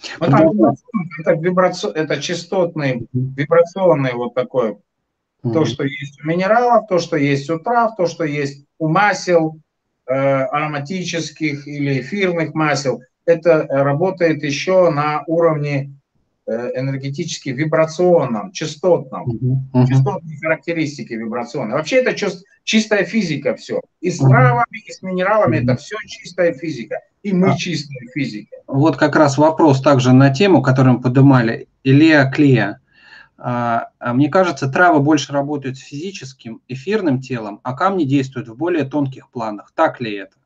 Это частотный, вибрационный вот такой, то, что есть у минералов, то, что есть у трав, то, что есть у масел ароматических или эфирных масел. Это работает еще на уровне энергетически вибрационном, частотном, частотные характеристики вибрационные. Вообще это чистая физика все. И с травами, и с минералами это все чистая физика. И мы чистая физика.
Вот как раз вопрос также на тему, которую мы поднимали. Илья Клея. Мне кажется, травы больше работают с физическим, эфирным телом, а камни действуют в более тонких планах. Так ли это?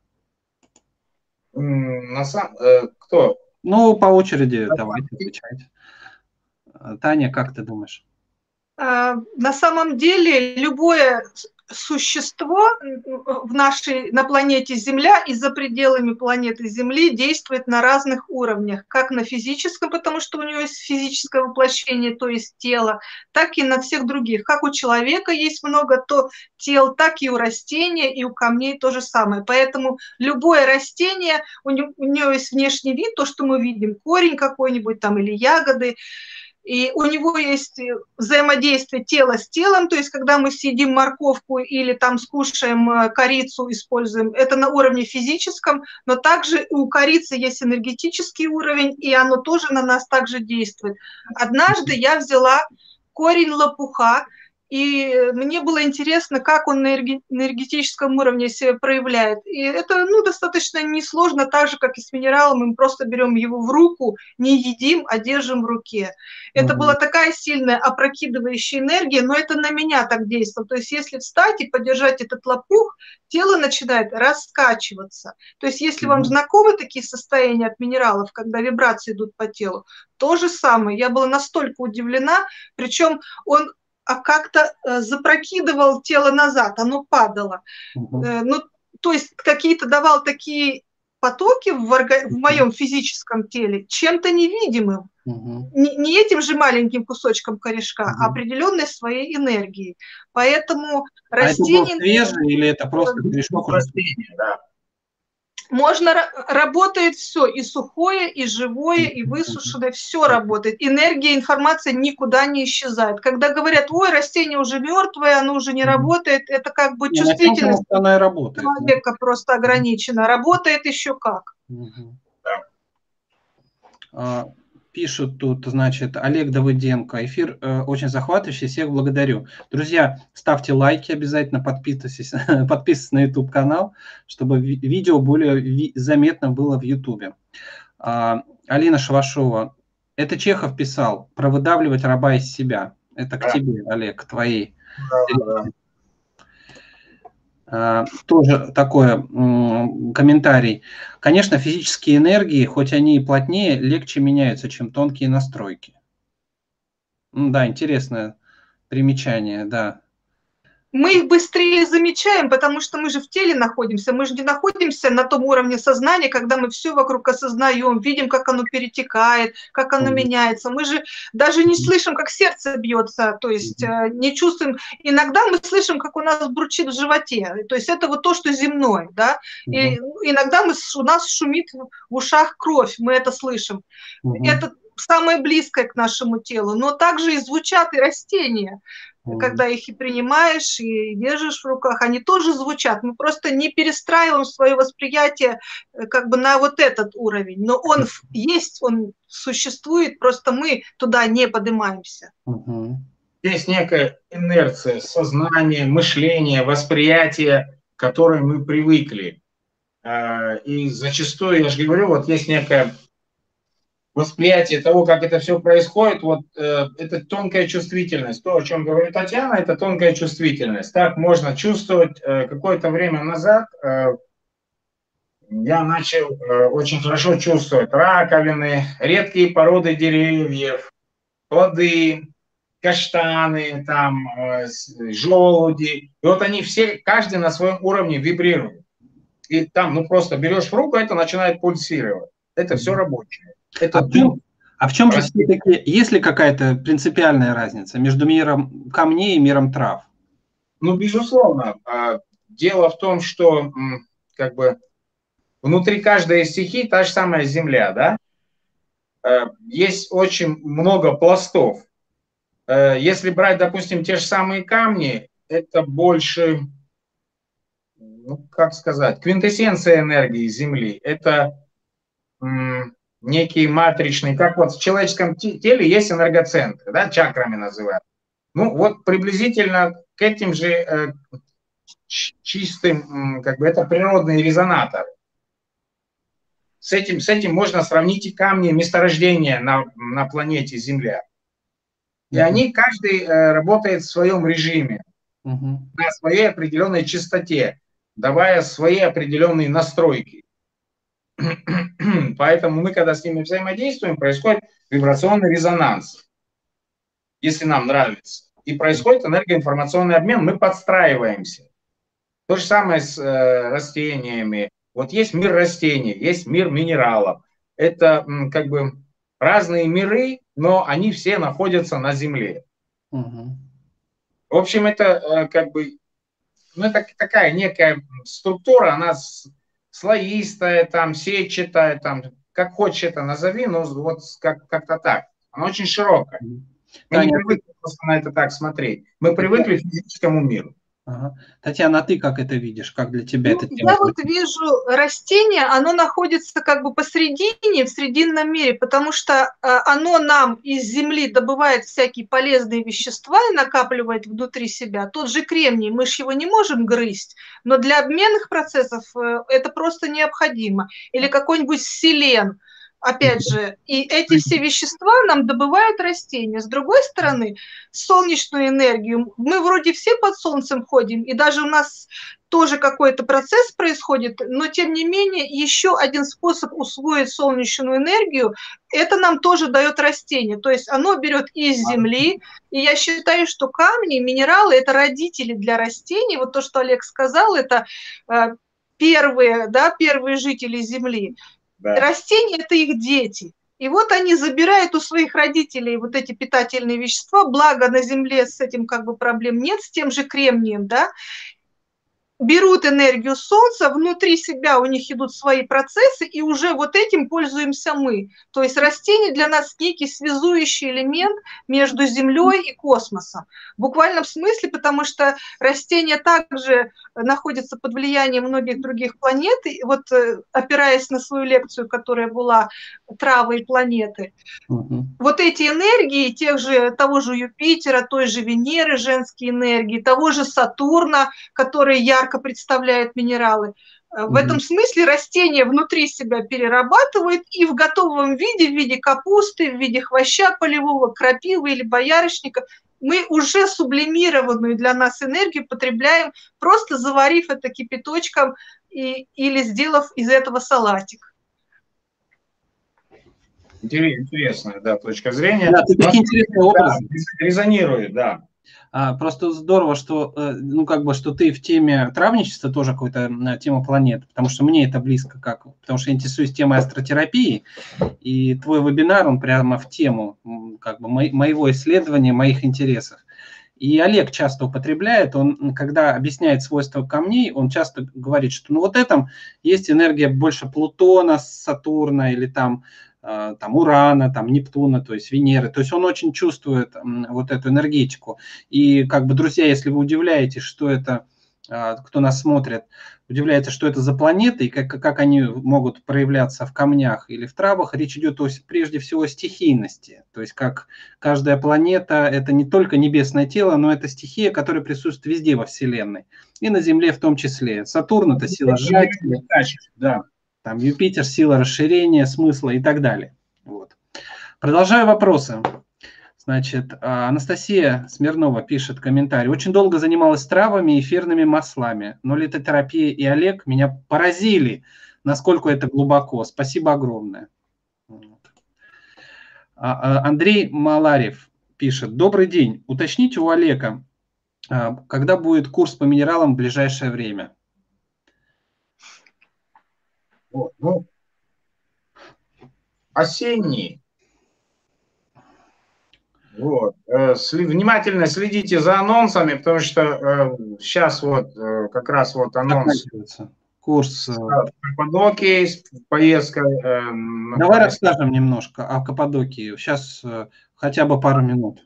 Кто?
Ну, по очереди давайте отвечать. Таня, как ты думаешь?
На самом деле любое существо на планете Земля и за пределами планеты Земли действует на разных уровнях, как на физическом, потому что у него есть физическое воплощение, то есть тело, так и на всех других. Как у человека есть много тел, так и у растения, и у камней то же самое. Поэтому любое растение, у него есть внешний вид, то, что мы видим, корень какой-нибудь там или ягоды, и у него есть взаимодействие тела с телом, то есть когда мы съедим морковку или там скушаем корицу, используем, это на уровне физическом, но также у корицы есть энергетический уровень, и оно тоже на нас также действует. Однажды я взяла корень лопуха, и мне было интересно, как он на энергетическом уровне себя проявляет. И это достаточно несложно, так же, как и с минералом, мы просто берем его в руку, не едим, а держим в руке. Это была такая сильная опрокидывающая энергия, но это на меня так действовало. То есть если встать и подержать этот лопух, тело начинает раскачиваться. То есть если вам знакомы такие состояния от минералов, когда вибрации идут по телу, то же самое. Я была настолько удивлена, причем он как-то запрокидывал тело назад, оно падало. То есть какие-то давал такие потоки в моем физическом теле чем-то невидимым. Не этим же маленьким кусочком корешка, а определенной своей энергией. Поэтому растение...
А это свежее или это просто корешок
растения, да.
Можно, работает все, и сухое, и живое, и высушенное, все работает. Энергия, информация никуда не исчезает. Когда говорят, ой, растение уже мертвое, оно уже не работает, это как бы чувствительность человека просто ограничена. Работает еще как.
Пишут тут, значит, Олег Давыденко. Эфир очень захватывающий, всех благодарю. Друзья, ставьте лайки обязательно, подписывайтесь на YouTube-канал, чтобы видео более заметно было в YouTube. Алина Шавашова. Это Чехов писал, про выдавливать раба из себя. Это к тебе, Олег, к твоей. Тоже такой комментарий. Конечно, физические энергии, хоть они и плотнее, легче меняются, чем тонкие настройки. Да, интересное примечание, да.
Мы их быстрее замечаем, потому что мы же в теле находимся, мы же не находимся на том уровне сознания, когда мы все вокруг осознаем, видим, как оно перетекает, как оно меняется. Мы же даже не слышим, как сердце бьется, то есть не чувствуем. Иногда мы слышим, как у нас бурчит в животе, то есть это вот то, что земное, да. И иногда у нас шумит в ушах кровь, мы это слышим. Это самое близкое к нашему телу, но также и звучат и растения. Когда их и принимаешь, и держишь в руках, они тоже звучат. Мы просто не перестраиваем свое восприятие как бы на вот этот уровень. Но он есть, он существует, просто мы туда не поднимаемся.
Есть некая инерция сознания, мышления, восприятия, к которой мы привыкли. И зачастую, я же говорю, вот есть некая восприятие того, как это все происходит, вот это тонкая чувствительность. То, о чем говорит Татьяна, это тонкая чувствительность. Так можно чувствовать. Какое-то время назад я начал очень хорошо чувствовать раковины, редкие породы деревьев, плоды, каштаны, там, желуди. И вот они все, каждый на своем уровне вибрирует. И там, ну просто берешь в руку, это начинает пульсировать. Это все рабочее. Это
в чем же все-таки, есть ли какая-то принципиальная разница между миром камней и миром трав?
Ну, безусловно. Дело в том, что как бы внутри каждой из стихий та же самая земля, да? Есть очень много пластов. Если брать, допустим, те же самые камни, это больше, ну, как сказать, квинтэссенция энергии Земли. Это некий матричный, как вот в человеческом теле есть энергоцентры, да, чакрами называют. Ну, вот приблизительно к этим же чистым, как бы это природные резонаторы. С этим можно сравнить и камни месторождения на планете Земля. И они, каждый работает в своем режиме, на своей определенной частоте, давая свои определенные настройки. Поэтому мы, когда с ними взаимодействуем, происходит вибрационный резонанс, если нам нравится. И происходит энергоинформационный обмен, мы подстраиваемся. То же самое с растениями. Вот есть мир растений, есть мир минералов. Это как бы разные миры, но они все находятся на Земле. В общем, это как бы, ну, это такая некая структура, она слоистая, там, сетчатая, там, как хочешь это назови, но вот как-то так. Она очень широкая. Мы не привыкли просто на это так смотреть. Мы привыкли к физическому миру.
Татьяна, а ты как это видишь? Как для тебя это?
Я вот вижу растение, оно находится как бы посредине, в срединном мире, потому что оно нам из земли добывает всякие полезные вещества и накапливает внутри себя. Тот же кремний, мы же его не можем грызть, но для обменных процессов это просто необходимо. Или какой-нибудь селен. Опять же, и эти все вещества нам добывают растения. С другой стороны, солнечную энергию. Мы вроде все под солнцем ходим, и даже у нас тоже какой-то процесс происходит, но тем не менее еще один способ усвоить солнечную энергию, это нам тоже дает растение. То есть оно берет из земли, и я считаю, что камни, минералы – это родители для растений. Вот то, что Олег сказал, это первые, да, первые жители Земли.
Да.
Растения – это их дети. И вот они забирают у своих родителей вот эти питательные вещества, благо на Земле с этим как бы проблем нет, с тем же кремнием, да, берут энергию Солнца, внутри себя у них идут свои процессы, и уже вот этим пользуемся мы. То есть растения для нас некий связующий элемент между Землей и космосом. В буквальном смысле, потому что растения также находятся под влиянием многих других планет. И вот опираясь на свою лекцию, которая была «Травы и планеты», вот эти энергии того же Юпитера, той же Венеры, женские энергии, того же Сатурна, который ярко представляет минералы. В этом смысле растения внутри себя перерабатывают и в готовом виде, в виде капусты, в виде хвоща полевого, крапивы или боярышника, мы уже сублимированную для нас энергию потребляем, просто заварив это кипяточком или сделав из этого салатик.
Интересная, да, точка зрения.
Да, такие интересные образы.
Да, резонирует, да.
Просто здорово, что, ну, как бы, что ты в теме травничества тоже какую-то тему планет, потому что мне это близко, потому что я интересуюсь темой астротерапии, и твой вебинар, он прямо в тему, как бы, моего исследования, моих интересов. И Олег часто употребляет, он, когда объясняет свойства камней, он часто говорит, что ну вот этом есть энергия больше Плутона, Сатурна или там Урана, там Нептуна, то есть Венеры. То есть он очень чувствует вот эту энергетику. И как бы, друзья, если вы удивляетесь, что это, кто нас смотрит, удивляется, что это за планеты и как они могут проявляться в камнях или в травах, речь идет прежде всего о стихийности. То есть как каждая планета – это не только небесное тело, но это стихия, которая присутствует везде во Вселенной. И на Земле в том числе. Сатурн – это сила сжатия.
Да.
Там Юпитер, сила расширения, смысла и так далее. Вот. Продолжаю вопросы. Значит, Анастасия Смирнова пишет комментарий. Очень долго занималась травами и эфирными маслами, но литотерапия и Олег меня поразили, насколько это глубоко. Спасибо огромное. Вот. Андрей Маларев пишет. Добрый день. Уточните у Олега, когда будет курс по минералам в ближайшее время?
Вот, ну, осенний. Вот. Внимательно следите за анонсами, потому что сейчас вот как раз вот анонс.
Курс.
Каппадокии, поездка.
Давай расскажем немножко о Каппадокии. Сейчас хотя бы пару минут.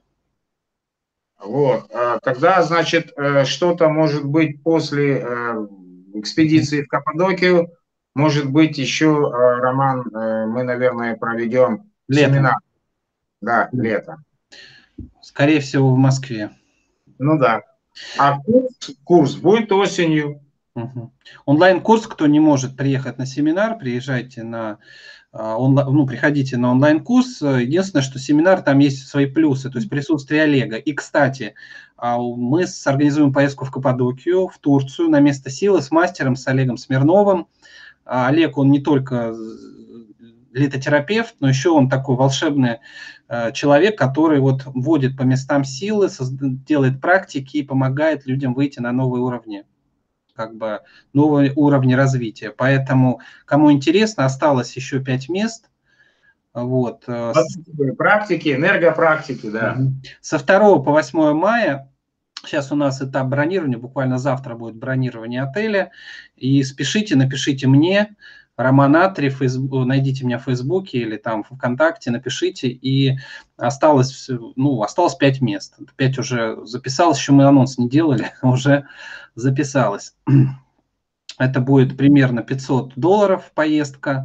Вот. Тогда, значит, что-то может быть после экспедиции в Каппадокию. Может быть, еще, Роман, мы, наверное, проведем семинар. Да, лето.
Скорее всего, в Москве.
Ну да. А курс будет осенью.
Онлайн-курс, кто не может приехать на семинар, приезжайте приходите на онлайн-курс. Единственное, что семинар, там есть свои плюсы, то есть присутствие Олега. И, кстати, мы организуем поездку в Каппадокию, в Турцию, на место силы с мастером, с Олегом Смирновым. Олег, он не только литотерапевт, но еще он такой волшебный человек, который вот водит по местам силы, делает практики и помогает людям выйти на новые уровни, как бы новые уровни развития. Поэтому, кому интересно, осталось еще 5 мест. Вот.
Практики, энергопрактики, да.
Со 2 по 8 мая, сейчас у нас этап бронирования, буквально завтра будет бронирование отеля. И спешите, напишите мне, Роман Атриев, найдите меня в Фейсбуке или там в ВКонтакте, напишите. И осталось 5 мест. 5 уже записалось, еще мы анонс не делали, уже записалось. Это будет примерно $500 поездка,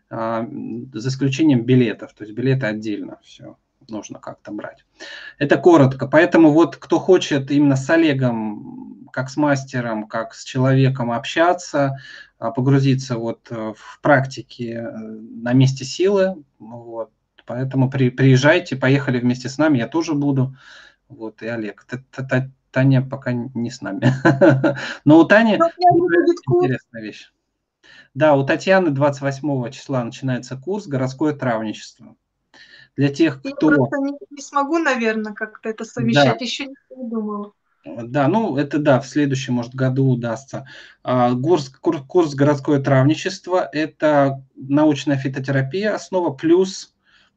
за исключением билетов. То есть билеты отдельно, все нужно как-то брать. Это коротко. Поэтому вот кто хочет именно с Олегом, как с мастером, как с человеком общаться, погрузиться вот в практике на месте силы, вот. Поэтому приезжайте, поехали вместе с нами, я тоже буду. Вот, и Олег. Таня пока не с нами. Но у Тани интересная вещь. Да, у Татьяны 28 числа начинается курс «Городское травничество». Для тех, кто...
Я просто не смогу, наверное, как-то это совмещать, еще не думала.
Да, ну это да, в следующем, может, году удастся. Курс городское травничество – это научная фитотерапия, основа плюс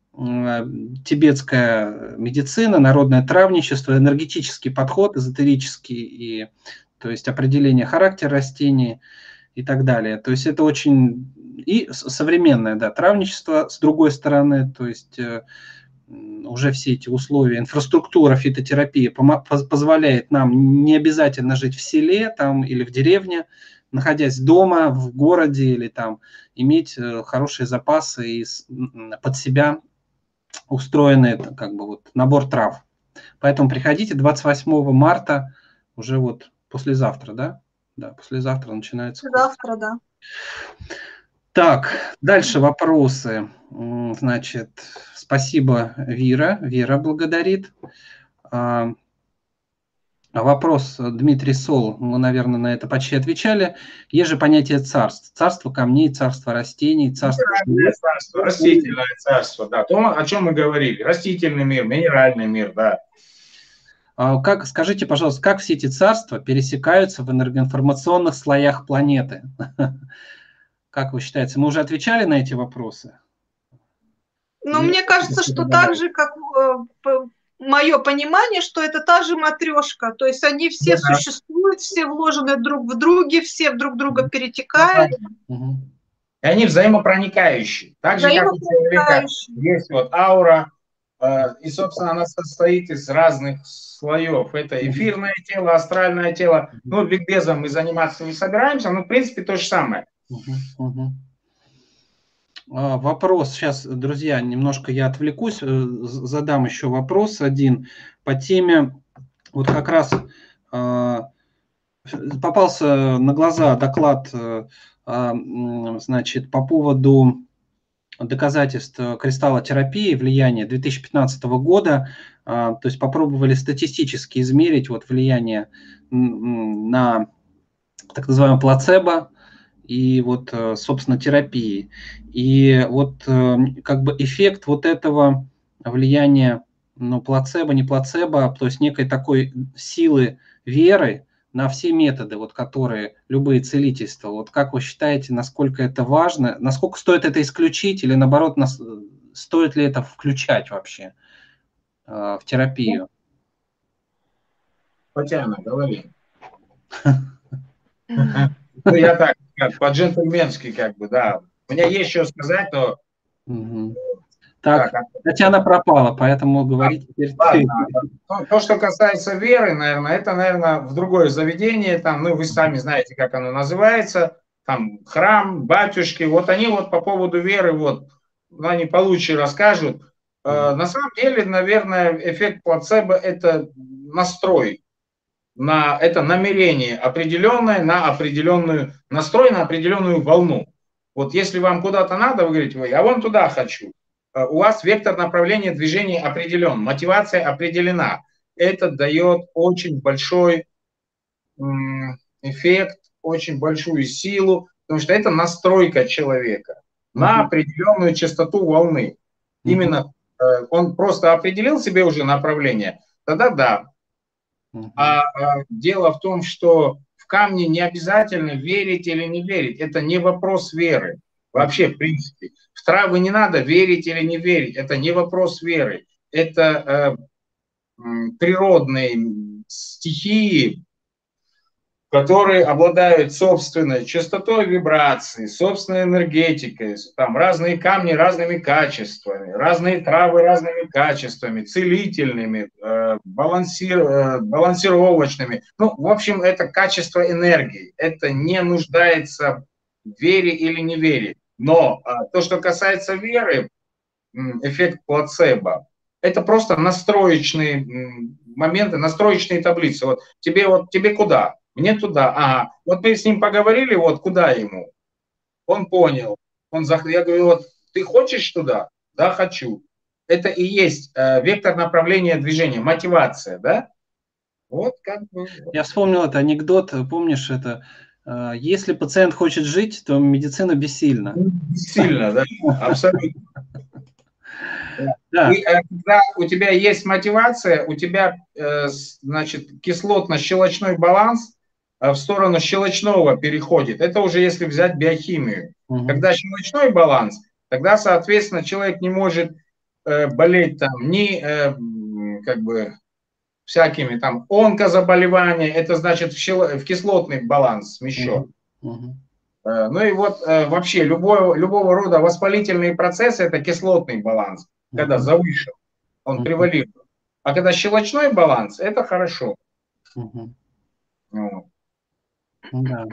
тибетская медицина, народное травничество, энергетический подход, эзотерический, и, то есть определение характера растений и так далее. То есть это очень и современное, да, травничество с другой стороны, то есть уже все эти условия, инфраструктура фитотерапии позволяет нам не обязательно жить в селе там, или в деревне, находясь дома, в городе, или там иметь хорошие запасы и под себя устроенный как бы вот набор трав. Поэтому приходите 28 марта, уже вот послезавтра, да? Да, послезавтра начинается курс.
Завтра, да.
Так, дальше вопросы. Значит, спасибо, Вера. Вера благодарит. Вопрос Дмитрий Сол, мы, наверное, на это почти отвечали. Есть же понятие царств. Царство камней, царство растений, царство...
Царство, растительное царство, да. То, о чем мы говорили. Растительный мир, минеральный мир, да.
Скажите, пожалуйста, как все эти царства пересекаются в энергоинформационных слоях планеты? Как вы считаете? Мы уже отвечали на эти вопросы?
Ну, мне кажется, что так же, как мое понимание, что это та же матрешка. То есть они все существуют, все вложены друг в друга, все друг друга перетекают.
И они взаимопроникающие. Так же, как у человека есть вот аура, и, собственно, она состоит из разных слоев. Это эфирное тело, астральное тело. Ну, ликбезом мы заниматься не собираемся, но, в принципе, то же самое.
Вопрос сейчас, друзья, немножко я отвлекусь, задам еще вопрос один по теме, вот как раз попался на глаза доклад, значит, по поводу доказательств кристаллотерапии, влияния 2015 года, то есть попробовали статистически измерить вот влияние на так называемый плацебо и вот, собственно, терапии. И вот как бы эффект вот этого влияния, ну, плацебо, не плацебо, то есть некой такой силы веры на все методы, вот которые, любые целительства. Вот как вы считаете, насколько это важно, насколько стоит это исключить или наоборот, стоит ли это включать вообще в терапию?
Татьяна, говори. Ну, я так, по-джентльменски, как бы, да. У меня есть что сказать, но...
Так, Татьяна пропала, поэтому говорить теперь ты.
То, что касается веры, наверное, это, наверное, в другое заведение, там, ну, вы сами знаете, как оно называется, там, храм, батюшки, вот они вот по поводу веры, вот, они получше расскажут. На самом деле, наверное, эффект плацебо – это настрой, это намерение определенное на определенную, настрой на определенную волну. Вот если вам куда-то надо, вы говорите, я вон туда хочу. У вас вектор направления движения определен, мотивация определена. Это дает очень большой эффект, очень большую силу, потому что это настройка человека на определенную частоту волны. Именно он просто определил себе уже направление, тогда да. Дело в том, что в камни не обязательно верить или не верить. Это не вопрос веры. Вообще, в принципе. В травы не надо верить или не верить. Это не вопрос веры. Это природные стихии, которые обладают собственной частотой вибрации, собственной энергетикой, там разные камни разными качествами, разные травы разными качествами, целительными, балансировочными. Ну, в общем, это качество энергии. Это не нуждается в вере или не вере. Но то, что касается веры, эффект плацебо, это просто настроечные моменты, настроечные таблицы. Вот тебе куда? Мне туда. Ага. Вот мы с ним поговорили, вот куда ему? Он понял. Я говорю, вот ты хочешь туда? Да, хочу. Это и есть вектор направления движения, мотивация, да? Вот как бы.
Я вспомнил этот анекдот, помнишь это? Если пациент хочет жить, то медицина бессильна.
Бессильна, да, абсолютно.
Да.
И когда у тебя есть мотивация, у тебя, значит, кислотно-щелочной баланс в сторону щелочного переходит. Это уже если взять биохимию. Когда щелочной баланс, тогда, соответственно, человек не может болеть там ни как бы всякими там онкозаболеваниями, это значит в кислотный баланс смещен. Ну и вот вообще любого рода воспалительные процессы – это кислотный баланс, когда завышен, он превалирует. А когда щелочной баланс – это хорошо. Вот.
Да.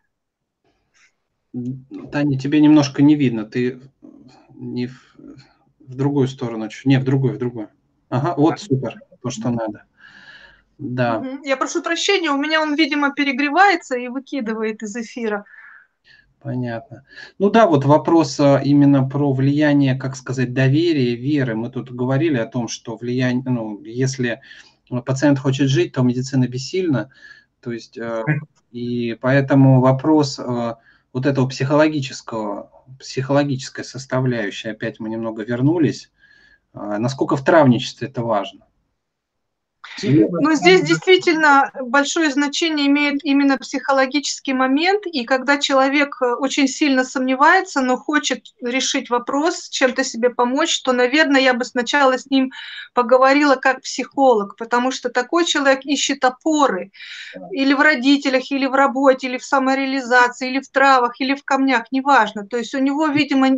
Таня, тебе немножко не видно, ты не в другую сторону, не, в другую. Ага, вот супер, то, что надо. Да.
Я прошу прощения, у меня он, видимо, перегревается и выкидывает из эфира.
Понятно. Ну да, вот вопрос именно про влияние, как сказать, доверия, веры. Мы тут говорили о том, что влияние, ну, если пациент хочет жить, то медицина бессильна. То есть, и поэтому вопрос вот этого психологической составляющей, опять мы немного вернулись, насколько в травничестве это важно.
Но здесь действительно большое значение имеет именно психологический момент, и когда человек очень сильно сомневается, но хочет решить вопрос, чем-то себе помочь, то, наверное, я бы сначала с ним поговорила как психолог, потому что такой человек ищет опоры или в родителях, или в работе, или в самореализации, или в травах, или в камнях, неважно. То есть у него, видимо,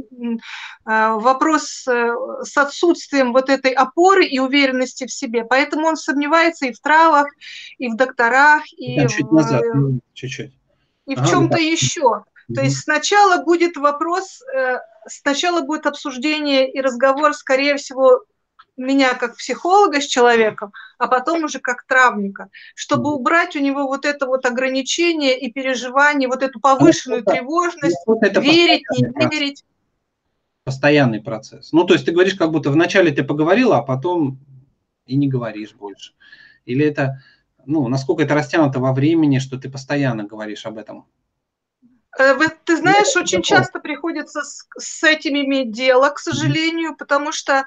вопрос с отсутствием вот этой опоры и уверенности в себе, поэтому он сомневается и в травах, и в докторах, и
чуть назад, чуть-чуть.
И в чем-то еще. То есть сначала будет вопрос, сначала будет обсуждение и разговор, скорее всего, меня как психолога с человеком, а потом уже как травника, чтобы убрать у него вот это вот ограничение и переживание, вот эту повышенную тревожность, верить, не верить.
Постоянный процесс. Ну, то есть ты говоришь, как будто вначале ты поговорила, а потом и не говоришь больше. Или это, ну, насколько это растянуто во времени, что ты постоянно говоришь об этом?
Ты знаешь, очень часто приходится с этим иметь дело, к сожалению, потому что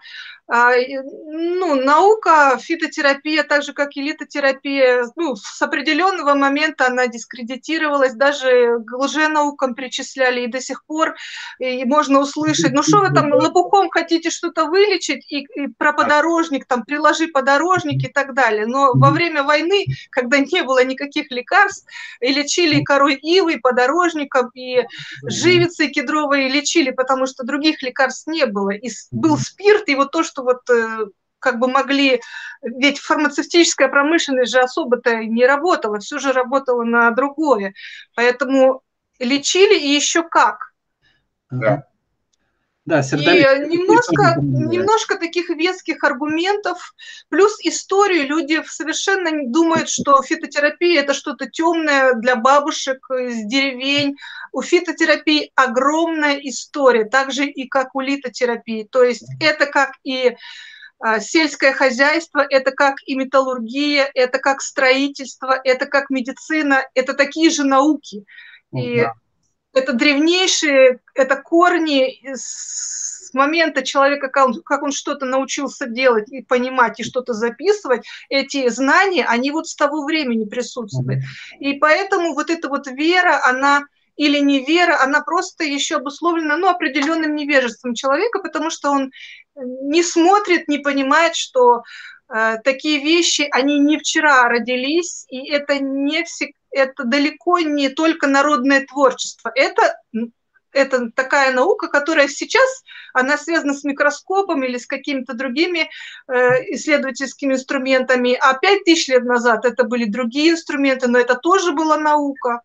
ну, наука, фитотерапия, так же как и литотерапия, ну, с определенного момента она дискредитировалась, даже к лженаукам причисляли, и до сих пор и можно услышать, ну что вы там лопухом хотите что-то вылечить, и про подорожник, там, приложи подорожник и так далее. Но во время войны, когда не было никаких лекарств, и лечили и корой ивы, и подорожником, и живицей кедровой лечили, потому что других лекарств не было. И был спирт, и вот то, что вот как бы могли, ведь фармацевтическая промышленность же особо-то не работала, все же работало на другое. Поэтому лечили и еще как.
Да. Да,
и немножко таких веских аргументов, плюс историю. Люди совершенно думают, что фитотерапия – это что-то темное для бабушек из деревень. У фитотерапии огромная история, так же и как у литотерапии. То есть это как и сельское хозяйство, это как и металлургия, это как строительство, это как медицина, это такие же науки. И это древнейшие, это корни с момента человека, как он что-то научился делать и понимать, и что-то записывать, эти знания, они вот с того времени присутствуют. И поэтому вот эта вот вера, она или невера, она просто еще обусловлена, ну, определенным невежеством человека, потому что он не смотрит, не понимает, что такие вещи, они не вчера родились, и это не всегда, это далеко не только народное творчество. Это такая наука, которая сейчас, она связана с микроскопом или с какими-то другими исследовательскими инструментами. А 5000 лет назад это были другие инструменты, но это тоже была наука.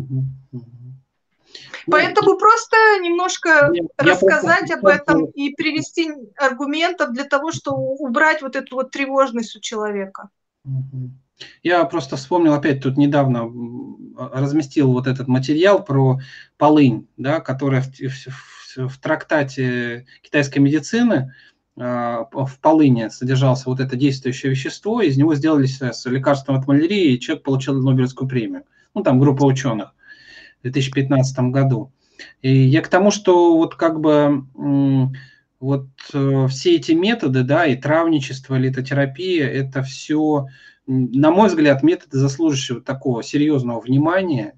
Поэтому просто немножко рассказать об этом и привести аргументов для того, чтобы убрать вот эту вот тревожность у человека.
Я просто вспомнил, опять тут недавно разместил вот этот материал про полынь, да, которая в трактате китайской медицины в полыне содержалось вот это действующее вещество, из него сделали лекарство от малярии, и человек получил Нобелевскую премию. Ну, там группа ученых в 2015 году. И я к тому, что вот как бы вот все эти методы, да, и травничество, литотерапия, это все, на мой взгляд, методы, заслуживающие такого серьезного внимания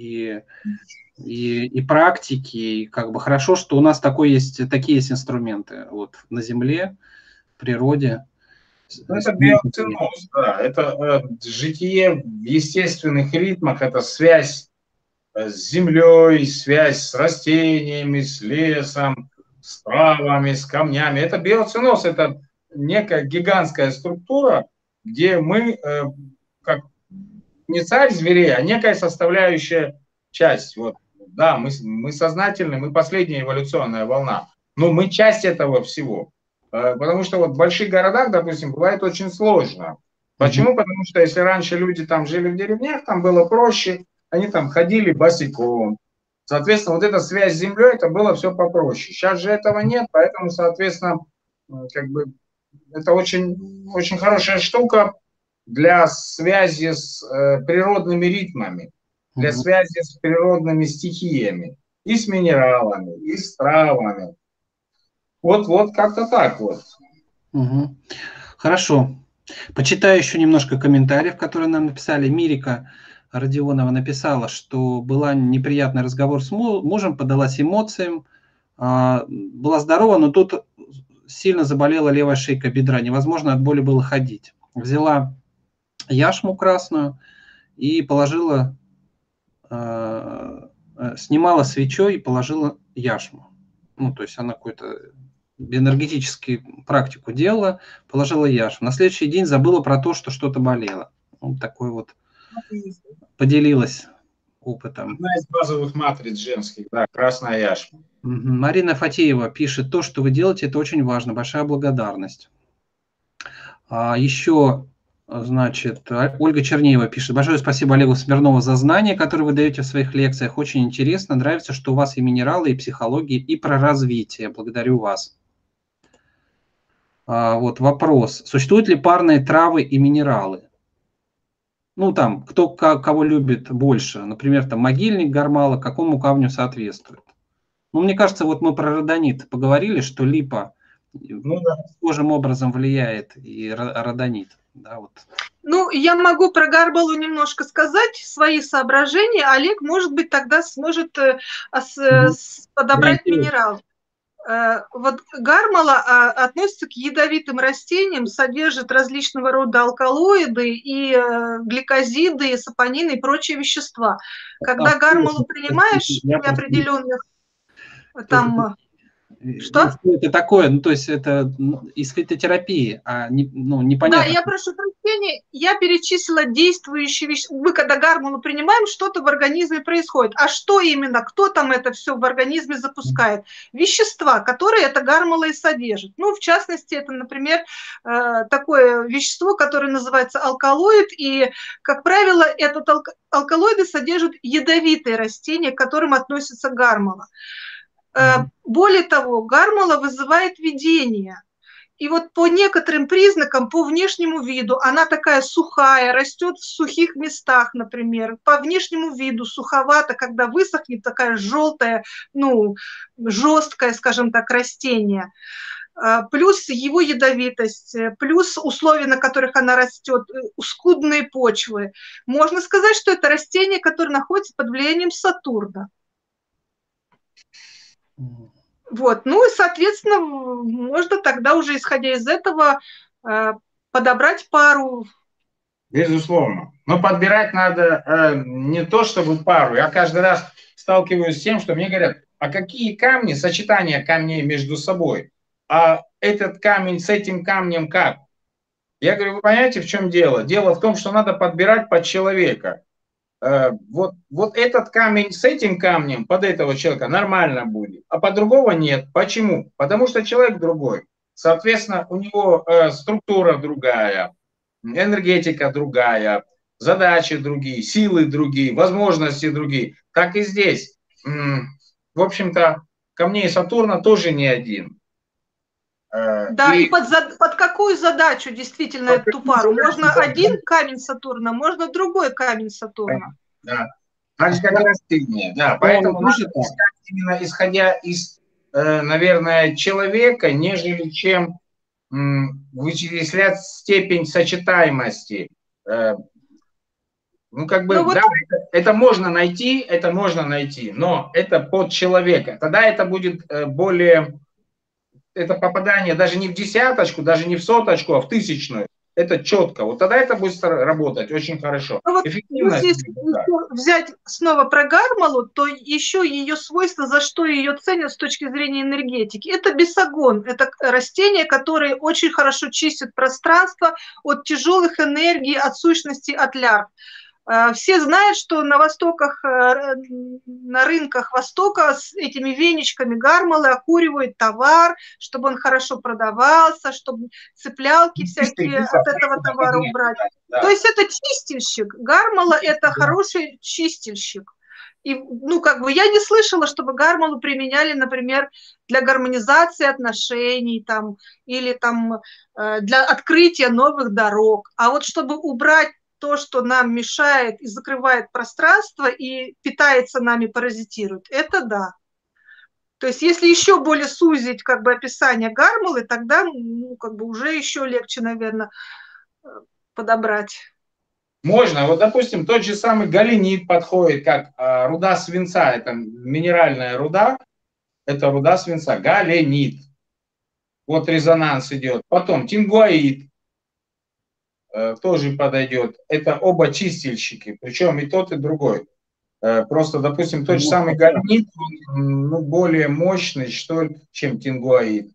и практики. И как бы хорошо, что у нас такие есть инструменты вот, на Земле, в природе.
Это биоценоз, да, это житие в естественных ритмах, это связь с землей, связь с растениями, с лесом, с травами, с камнями. Это биоценоз, это некая гигантская структура, где мы, как не царь зверей, а некая составляющая часть. Вот, да, мы сознательны, мы последняя эволюционная волна, но мы часть этого всего. Потому что вот в больших городах, допустим, бывает очень сложно. Почему? Потому что если раньше люди там жили в деревнях, там было проще, они там ходили босиком. Соответственно, вот эта связь с землей, это было все попроще. Сейчас же этого нет, поэтому, соответственно, как бы это очень, очень хорошая штука для связи с природными ритмами, для связи с природными стихиями, и с минералами, и с травами. Вот как-то так вот.
Хорошо. Почитаю еще немножко комментариев, которые нам написали. Мирика Родионова написала, что была неприятный разговор с мужем, поддалась эмоциям, была здорова, но тут сильно заболела левая шейка бедра, невозможно от боли было ходить. Взяла яшму красную и положила, снимала свечой и положила яшму. Ну, то есть она какую-то энергетическую практику делала, положила яшму. На следующий день забыла про то, что что-то болело. Вот такой вот поделилась опытом.
Одна из базовых матриц женских, да, красная яшма.
Марина Фатеева пишет: то, что вы делаете, это очень важно, большая благодарность. Еще, значит, Ольга Чернеева пишет: большое спасибо Олегу Смирнову за знания, которые вы даете в своих лекциях. Очень интересно, нравится, что у вас и минералы, и психология, и про развитие. Благодарю вас. Вот вопрос. Существуют ли парные травы и минералы? Ну, там, кто кого любит больше. Например, там могильник Гармала, какому камню соответствует. Ну, мне кажется, вот мы про родонит поговорили, что липа схожим образом влияет и родонит. Да, вот.
Ну, я могу про Гармалу немножко сказать, свои соображения. Олег, может быть, тогда сможет подобрать минерал. Вот гармала относится к ядовитым растениям, содержит различного рода алкалоиды и гликозиды, сапонины и прочие вещества. Когда гармалу принимаешь при определенных там...
Что это такое? Ну, то есть это из фитотерапии, а непонятно.
Да, я прошу прощения, я перечислила действующие вещества. Мы, когда гармону принимаем, что-то в организме происходит. А что именно, кто там это все в организме запускает? Вещества, которые это гармола и содержит. Ну, в частности, это, например, такое вещество, которое называется алкалоид, и, как правило, этот алкалоиды содержат ядовитые растения, к которым относится гармола. Более того, гармола вызывает видение. И вот по некоторым признакам, по внешнему виду, она такая сухая, растет в сухих местах, например. По внешнему виду суховато, когда высохнет, такая желтая, ну, жесткое, скажем так, растение. Плюс его ядовитость, плюс условия, на которых она растет, скудные почвы. Можно сказать, что это растение, которое находится под влиянием Сатурна. Вот, ну и, соответственно, можно тогда уже, исходя из этого, подобрать пару.
Безусловно. Но подбирать надо не то, чтобы пару. Я каждый раз сталкиваюсь с тем, что мне говорят, а какие камни, сочетание камней между собой? А этот камень с этим камнем как? Я говорю, вы понимаете, в чем дело? Дело в том, что надо подбирать под человека. Вот этот камень с этим камнем под этого человека нормально будет, а под другого нет. Почему? Потому что человек другой. Соответственно, у него структура другая, энергетика другая, задачи другие, силы другие, возможности другие. Так и здесь. В общем-то, камней Сатурна тоже не один.
Да, и под какую задачу действительно эту пару? Можно один камень Сатурна, можно другой камень Сатурна.
Да, так же, как и растения. Да, поэтому нужно искать именно исходя из наверное, человека, нежели чем вычислять степень сочетаемости. Ну, как бы,
Ну вот
да, это можно найти, но это под человека. Тогда это будет более, это попадание даже не в десяточку, даже не в соточку, а в тысячную. Это четко. Вот тогда это будет работать очень хорошо.
Ну вот
Эффективность.
если еще взять снова про гармалу, то еще ее свойства, за что ее ценят с точки зрения энергетики, это бесогон, это растение, которое очень хорошо чистит пространство от тяжелых энергий, от сущностей, от лярв. Все знают, что на востоках, на рынках Востока с этими веничками гармалы окуривают товар, чтобы он хорошо продавался, чтобы цеплялки всякие от этого товара убрать.
Да.
То есть это чистильщик. Гармала – это хороший чистильщик. И, ну, как бы я не слышала, чтобы гармалу применяли, например, для гармонизации отношений там, или там, для открытия новых дорог. А вот чтобы убрать то, что нам мешает и закрывает пространство и питается нами, паразитирует, это да. То есть если еще более сузить как бы описание гармалы, тогда ну, как бы уже еще легче, наверное, подобрать.
Можно. Вот, допустим, тот же самый галенит подходит, как руда свинца. Это минеральная руда. Это руда свинца. Галенит. Вот резонанс идет. Потом тингуаит тоже подойдет. Это оба чистильщики. Причем и тот, и другой. Просто, допустим, тот же самый галенит, ну, более мощный, что ли, чем тингуаит.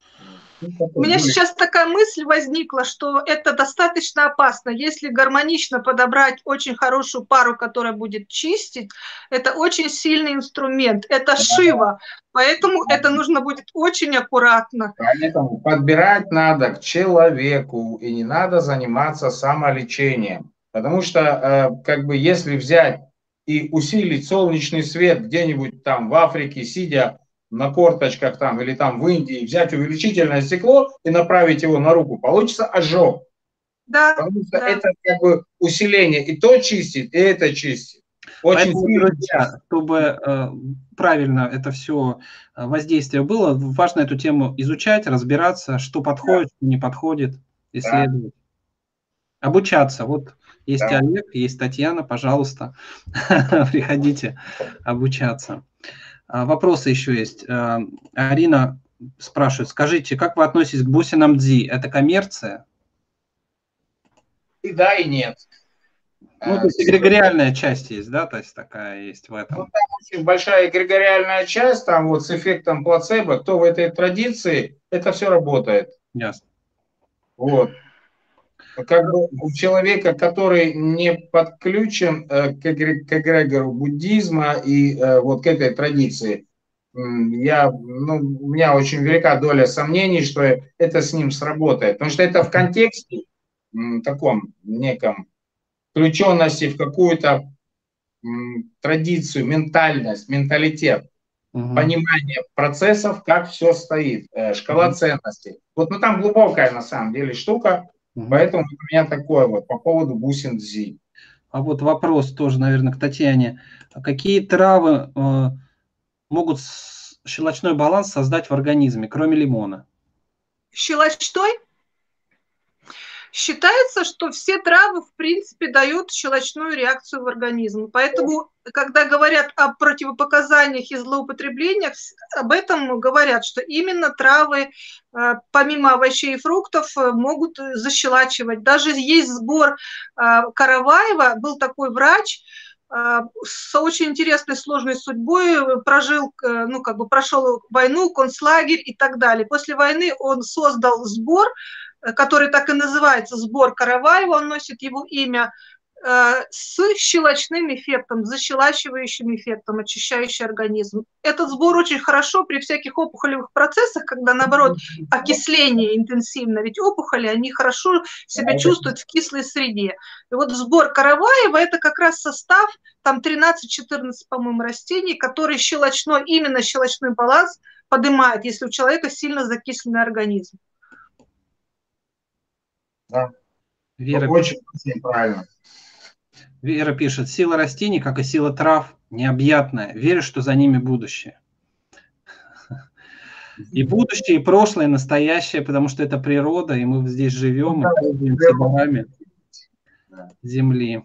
У меня сейчас такая мысль возникла, что это достаточно опасно. Если гармонично подобрать очень хорошую пару, которая будет чистить, это очень сильный инструмент. Это Шива. Поэтому это нужно будет очень аккуратно.
Поэтому подбирать надо к человеку, и не надо заниматься самолечением. Потому что, как бы, если взять и усилить солнечный свет где-нибудь там в Африке, сидя на корточках там или там в Индии, взять увеличительное стекло и направить его на руку, получится ожог.
Да,
потому что
да.
это как бы усиление и то чистит, и это чистит. Очень
Поэтому, друзья, чтобы правильно это все воздействие было, важно эту тему изучать, разбираться, что подходит, что не подходит, исследовать. Обучаться. Вот есть Олег, есть Татьяна, пожалуйста, приходите обучаться. Вопросы еще есть. Арина спрашивает, скажите, как вы относитесь к бусинам Дзи? Это коммерция?
И да, и нет.
Ну, то есть эгрегориальная часть есть, да, то есть такая есть в этом.
Ну, там очень большая эгрегориальная часть, там вот с эффектом плацебо, кто в этой традиции, это все работает.
Ясно.
Вот. Как бы у человека, который не подключен к эгрегору буддизма и вот к этой традиции, у меня очень велика доля сомнений, что это с ним сработает. Потому что это в контексте таком неком включенности в какую-то традицию, ментальность, менталитет, понимание процессов, как все стоит, шкала ценностей. Вот, ну там глубокая на самом деле штука. Поэтому у меня такое вот по поводу бусин Дзи.
А вот вопрос тоже, наверное, к Татьяне. Какие травы могут щелочной баланс создать в организме, кроме лимона?
Щелочной? Считается, что все травы, в принципе, дают щелочную реакцию в организм. Поэтому, когда говорят о противопоказаниях и злоупотреблениях, об этом говорят, что именно травы, помимо овощей и фруктов, могут защелачивать. Даже есть сбор Караваева, был такой врач, с очень интересной, сложной судьбой, прошел войну, концлагерь и так далее. После войны он создал сбор, который так и называется, сбор Караваева, он носит его имя, с щелочным эффектом, защелачивающим эффектом, очищающий организм. Этот сбор очень хорошо при всяких опухолевых процессах, когда, наоборот, окисление интенсивно, ведь опухоли, они хорошо себя чувствуют в кислой среде. И вот сбор Караваева – это как раз состав, там 13-14, по-моему, растений, который щелочной, именно щелочной баланс поднимает, если у человека сильно закисленный организм.
Да.
Вера
очень правильно.
Вера пишет, сила растений, как и сила трав, необъятная. Верю, что за ними будущее. И будущее, и прошлое, и настоящее, потому что это природа, и мы здесь живем,
Да,
и пользуемся дарами
да.
Земли.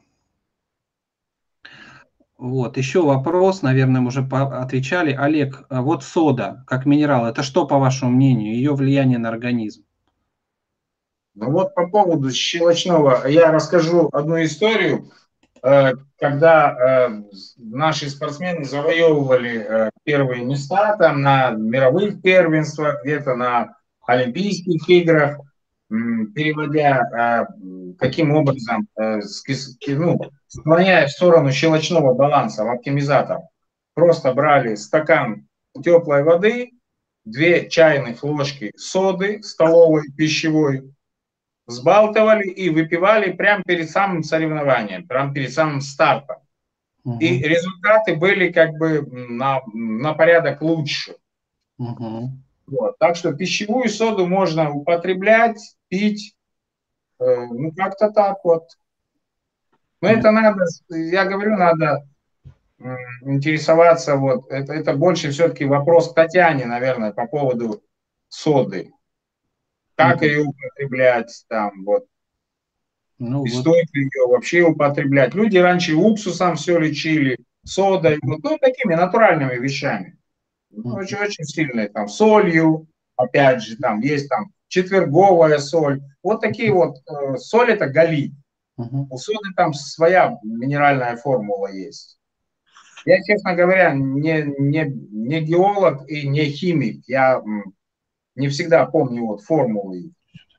Вот, еще вопрос, наверное, мы уже отвечали. Олег, а вот сода, как минерал, это что, по вашему мнению, ее влияние на организм?
Ну вот по поводу щелочного, я расскажу одну историю. Когда наши спортсмены завоевывали первые места там на мировых первенствах, где-то на Олимпийских играх, переводя каким образом, склоняя в сторону щелочного баланса, в оптимизатор, просто брали стакан теплой воды, 2 чайных ложки соды столовой, пищевой, взбалтывали и выпивали прямо перед самым соревнованием, прямо перед самым стартом. И результаты были как бы на порядок лучше. Вот. Так что пищевую соду можно употреблять, пить, ну как-то так вот. Но это надо, я говорю, надо интересоваться, вот, это больше все-таки вопрос к Татьяне, наверное, по поводу соды. Как ее употреблять там, вот.
Ну,
И
вот.
стоит ли ее вообще употреблять? Люди раньше уксусом все лечили, содой, вот, ну, такими натуральными вещами. Очень сильные, там, солью, опять же, там, есть там четверговая соль. Вот такие вот, соль это галит. У соды там своя минеральная формула есть. Я, честно говоря, не геолог и не химик. Я не всегда помню вот формулы.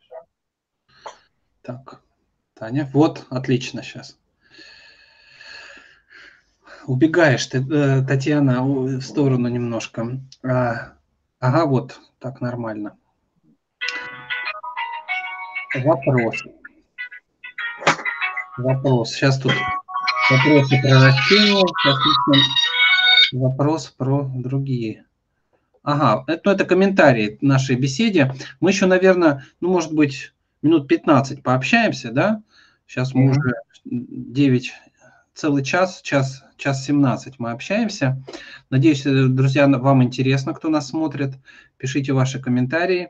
Так, Таня, вот, отлично сейчас. Убегаешь ты, Татьяна, в сторону немножко. Ага, вот, так нормально. Вопрос. Сейчас тут вопросы про растения, вопрос про другие. Ага, это комментарии к нашей беседе. Мы еще, наверное, ну, может быть, минут 15 пообщаемся, да? Сейчас мы уже 9, целый час 17 мы общаемся. Надеюсь, друзья, вам интересно, кто нас смотрит. Пишите ваши комментарии.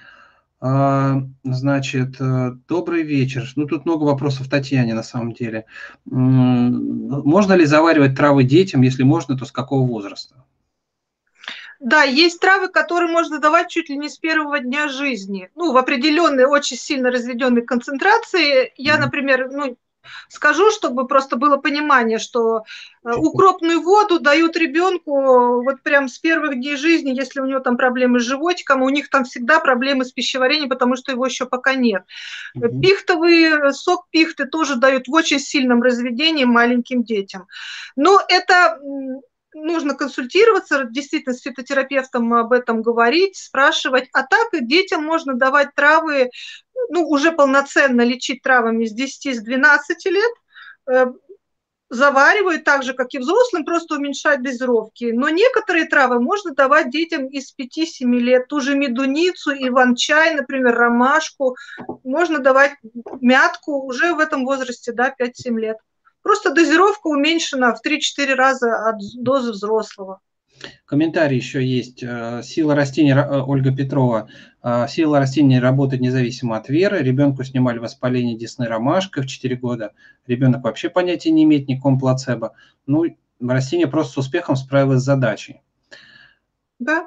Значит, добрый вечер. Ну, тут много вопросов Татьяне, на самом деле. Можно ли заваривать травы детям? Если можно, то с какого возраста?
Да, есть травы, которые можно давать чуть ли не с первого дня жизни. Ну, в определенной, очень сильно разведенной концентрации. Я, например, скажу, чтобы просто было понимание, что укропную воду дают ребенку вот прям с первых дней жизни, если у него там проблемы с животиком, у них там всегда проблемы с пищеварением, потому что его еще пока нет. Пихтовый сок пихты тоже дают в очень сильном разведении маленьким детям. Но это нужно консультироваться, действительно, с фитотерапевтом об этом говорить, спрашивать. А так и детям можно давать травы, ну, уже полноценно лечить травами с 10-12 лет, заваривают так же, как и взрослым, просто уменьшать дозировки. Но некоторые травы можно давать детям из 5-7 лет. Ту же медуницу, иван-чай, например, ромашку. Можно давать мятку уже в этом возрасте, да, 5-7 лет. Просто дозировка уменьшена в 3-4 раза от дозы взрослого.
Комментарий еще есть. Сила растений, Ольга Петрова. Сила растений работает независимо от веры. Ребенку снимали воспаление десны ромашкой в 4 года. Ребенок вообще понятия не имеет никаком плацебо. Ну, растение просто с успехом справилось с задачей.
Да.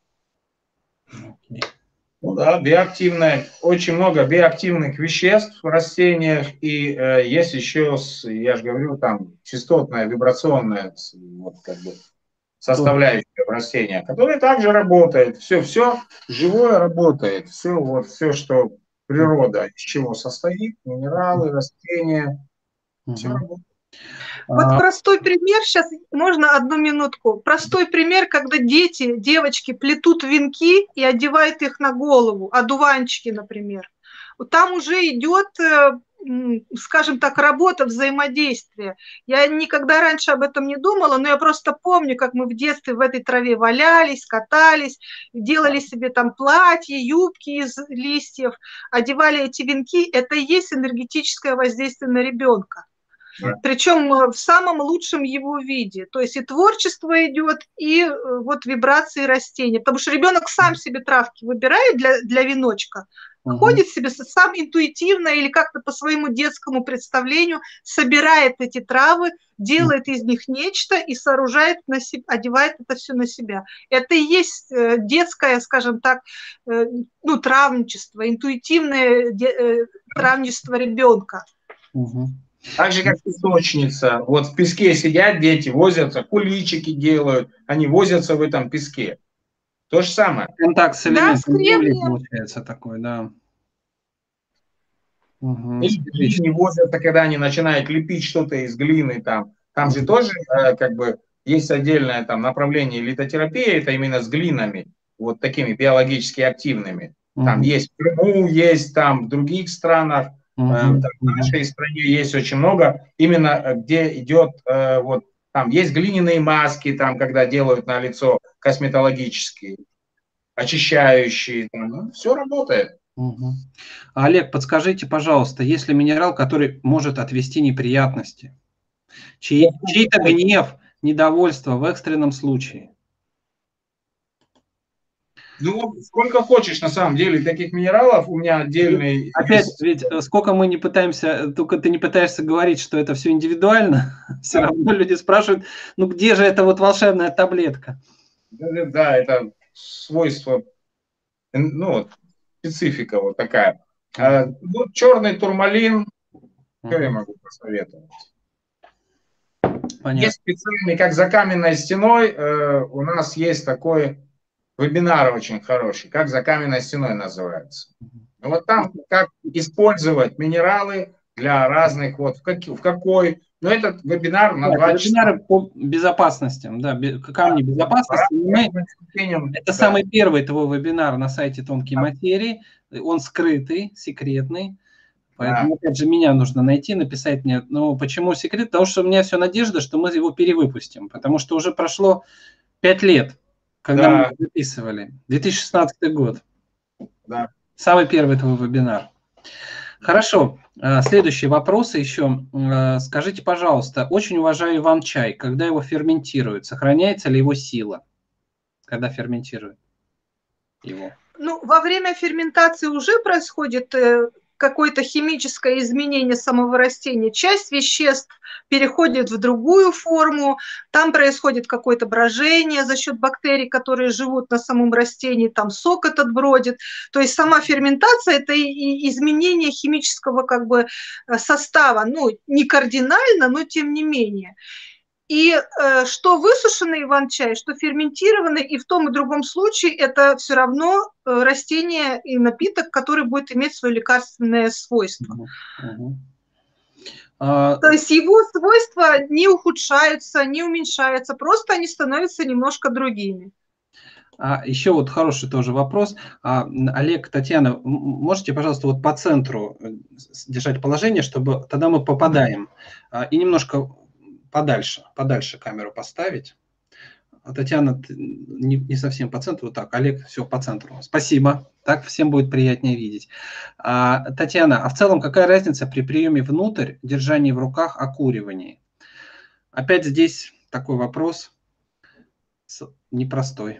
Ну да, биоактивное, очень много биоактивных веществ в растениях, и есть еще, я же говорю, там частотная, вибрационная вот, как бы, составляющая в растениях, которая также работает. Все живое работает, все, что природа из чего состоит, минералы, растения, все работает.
Вот простой пример, сейчас можно одну минутку. Простой пример, когда дети, девочки плетут венки и одевают их на голову, одуванчики, например. Вот там уже идет, скажем так, работа взаимодействия. Я никогда раньше об этом не думала, но я просто помню, как мы в детстве в этой траве валялись, катались, делали себе там платья, юбки из листьев, одевали эти венки. Это и есть энергетическое воздействие на ребенка. причем в самом лучшем его виде. То есть и творчество идет, и вот вибрации растения. Потому что ребенок сам себе травки выбирает для веночка, ходит себе сам интуитивно или как-то по своему детскому представлению, собирает эти травы, делает из них нечто и сооружает на себя, одевает это все на себя. Это и есть детское, скажем так, ну, травничество, интуитивное травничество ребенка.
Так же, как песочница. Вот в песке сидят дети, возятся, куличики делают, они возятся в этом песке. То же самое.
Контакт с элементом
Да,
земли получается такой, да.
И не возятся, когда они начинают лепить что-то из глины. Там же тоже как бы есть отдельное там направление литотерапии, это именно с глинами, вот такими биологически активными. Там есть в Крыму, есть там в других странах. В нашей стране есть очень много, именно где идет, вот там есть глиняные маски, там, когда делают на лицо косметологические, очищающие, там, ну, все работает.
Олег, подскажите, пожалуйста, есть ли минерал, который может отвести неприятности? Чей-то гнев, недовольство в экстренном случае?
Ну, сколько хочешь, на самом деле, таких минералов у меня отдельный...
Опять, ведь сколько мы не пытаемся, только ты не пытаешься говорить, что это все индивидуально, все равно люди спрашивают, ну где же эта вот волшебная таблетка?
Да, это свойство, ну, специфика вот такая. Вот черный турмалин, что я могу посоветовать?
Понятно.
Есть специальный, как за каменной стеной, у нас есть такой... Вебинар очень хороший, как за каменной стеной называется. Вот там как использовать минералы для разных, вот в какой. Но этот вебинар на 2 часа.
Вебинары по безопасностям, да, камни безопасности. Это самый первый твой вебинар на сайте «Тонкие материи». Он скрытый, секретный. Поэтому, опять же, меня нужно найти, написать мне. Ну, почему секрет? Потому что у меня все надежда, что мы его перевыпустим. Потому что уже прошло 5 лет. Когда мы записывали. 2016 год.
Да.
Самый первый твой вебинар. Хорошо. Следующий вопрос еще. Скажите, пожалуйста, очень уважаю иван-чай. Когда его ферментируют, сохраняется ли его сила? Когда ферментируют его?
Ну, во время ферментации уже происходит какое-то химическое изменение самого растения. Часть веществ переходит в другую форму, там происходит какое-то брожение за счет бактерий, которые живут на самом растении, там сок этот бродит. То есть сама ферментация – это и изменение химического как бы состава. Ну, не кардинально, но тем не менее. И что высушенный иван-чай, что ферментированный, и в том и другом случае это все равно растение и напиток, который будет иметь свое лекарственное свойство. То есть его свойства не ухудшаются, не уменьшаются, просто они становятся немножко другими.
Еще вот хороший тоже вопрос. Олег, Татьяна, можете, пожалуйста, вот по центру держать положение, чтобы тогда мы попадаем. И немножко подальше камеру поставить. Татьяна, не совсем по центру, так, Олег, все по центру. Спасибо, так всем будет приятнее видеть. Татьяна, а в целом какая разница при приеме внутрь, держании в руках, окуривании? Опять здесь такой вопрос непростой.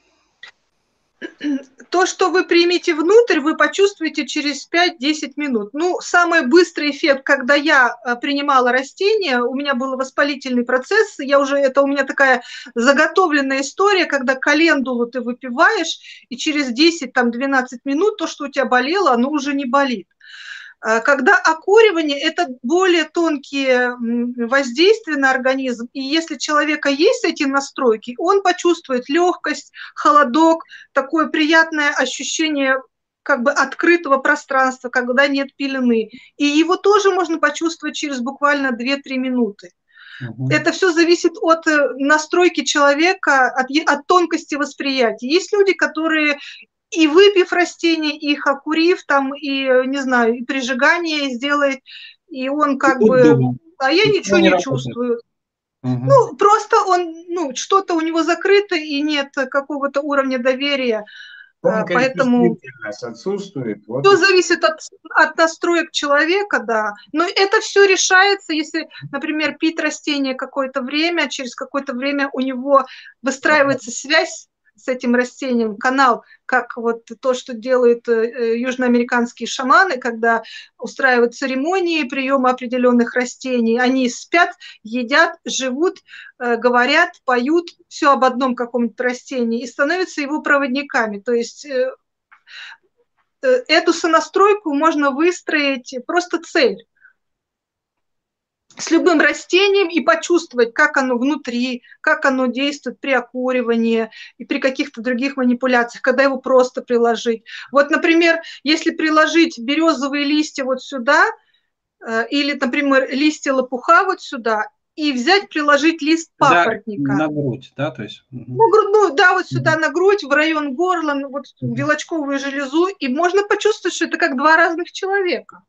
То, что вы примете внутрь, вы почувствуете через 5-10 минут. Ну, самый быстрый эффект, когда я принимала растения, у меня был воспалительный процесс, это у меня такая заготовленная история, когда календулу ты выпиваешь, и через 10-12 минут то, что у тебя болело, оно уже не болит. Когда окуривание – это более тонкие воздействия на организм, и если у человека есть эти настройки, он почувствует легкость, холодок, такое приятное ощущение как бы открытого пространства, когда нет пелены. И его тоже можно почувствовать через буквально 2-3 минуты. Это все зависит от настройки человека, от тонкости восприятия. Есть люди, которые... И выпив растения, их окурив, там, и, не знаю, и прижигание сделает, и он как бы... А я ничего не чувствую. Ну, просто он, что-то у него закрыто, и нет какого-то уровня доверия.
Тонкая
Поэтому
чувствительность отсутствует. Вот
все зависит от настроек человека, да. Но это все решается, если, например, пить растение какое-то время, через какое-то время у него выстраивается связь с этим растением, канал, как вот то, что делают южноамериканские шаманы, когда устраивают церемонии приема определенных растений. Они спят, едят, живут, говорят, поют, все об одном каком-то растении и становятся его проводниками. То есть эту сонастройку можно выстроить, просто цель, с любым растением и почувствовать, как оно внутри, как оно действует при окуривании и при каких-то других манипуляциях, когда его просто приложить. Вот, например, если приложить березовые листья вот сюда, или, например, листья лопуха вот сюда, и взять, приложить лист папоротника.
На грудь, да, то есть?
Ну, грудную, да, вот сюда на грудь, в район горла, вот белочковую железу, и можно почувствовать, что это как два разных человека.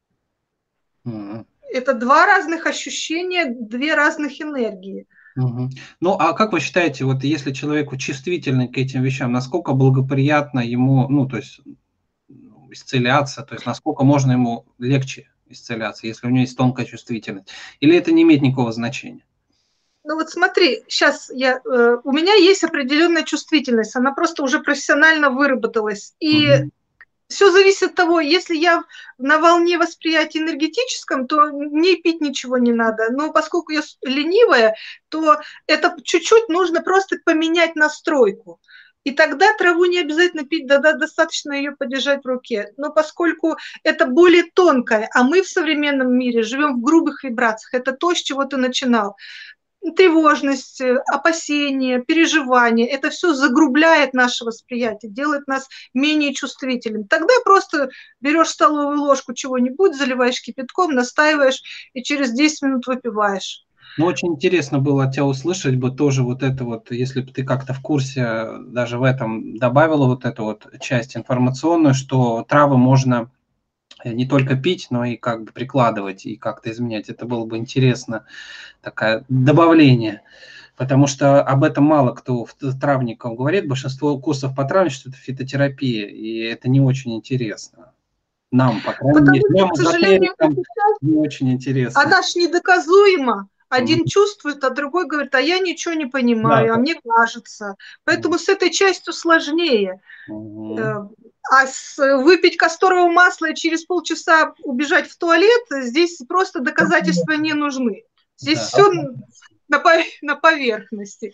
Это два разных ощущения, две разных энергии.
Ну, а как вы считаете, вот если человеку чувствительный к этим вещам, насколько благоприятно ему, ну, то есть исцеляться, то есть насколько можно ему легче исцеляться, если у него есть тонкая чувствительность? Или это не имеет никакого значения?
Ну вот смотри, сейчас у меня есть определенная чувствительность, она просто уже профессионально выработалась. И все зависит от того, если я на волне восприятия энергетическом, то мне пить ничего не надо. Но поскольку я ленивая, то это чуть-чуть нужно просто поменять настройку. И тогда траву не обязательно пить, да, достаточно ее подержать в руке. Но поскольку это более тонкое, а мы в современном мире живем в грубых вибрациях, это то, с чего ты начинал. Тревожность, опасения, переживания, это все загрубляет наше восприятие, делает нас менее чувствительными. Тогда просто берешь столовую ложку чего-нибудь, заливаешь кипятком, настаиваешь и через 10 минут выпиваешь.
Ну, очень интересно было от тебя услышать бы тоже вот это вот, если бы ты как-то в курсе даже в этом добавила вот эту вот часть информационную, что травы можно не только пить, но и как бы прикладывать и как-то изменять. Это было бы интересно, такое добавление. Потому что об этом мало кто травников говорит. Большинство курсов по травничеству – это фитотерапия, и это не очень интересно. Нам, по крайней мере, нам, эзотерикам, не очень интересно.
Она ж недоказуема. Один чувствует, а другой говорит, а я ничего не понимаю, а мне кажется. Поэтому с этой частью сложнее. А выпить касторового масла и через полчаса убежать в туалет, здесь просто доказательства не нужны. Здесь все на поверхности.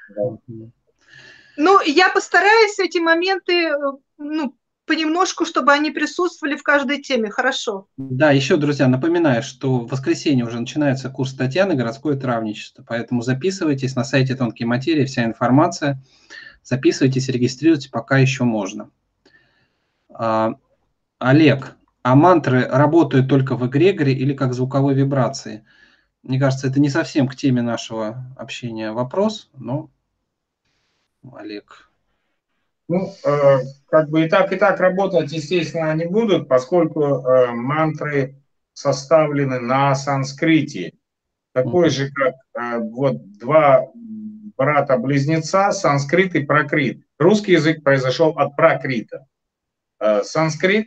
Ну, я постараюсь эти моменты, понемножку, чтобы они присутствовали в каждой теме. Хорошо.
Да, еще, друзья, напоминаю, что в воскресенье уже начинается курс Татьяны «Городское травничество», поэтому записывайтесь на сайте «Тонкие материи», вся информация. Записывайтесь, регистрируйтесь, пока еще можно. Олег, а мантры работают только в эгрегоре или как звуковой вибрации? Мне кажется, это не совсем к теме нашего общения вопрос, но Олег...
Ну, как бы и так работать, естественно, они будут, поскольку мантры составлены на санскрите. Такой же, как вот два брата-близнеца, санскрит и пракрит. Русский язык произошел от пракрита. Санскрит,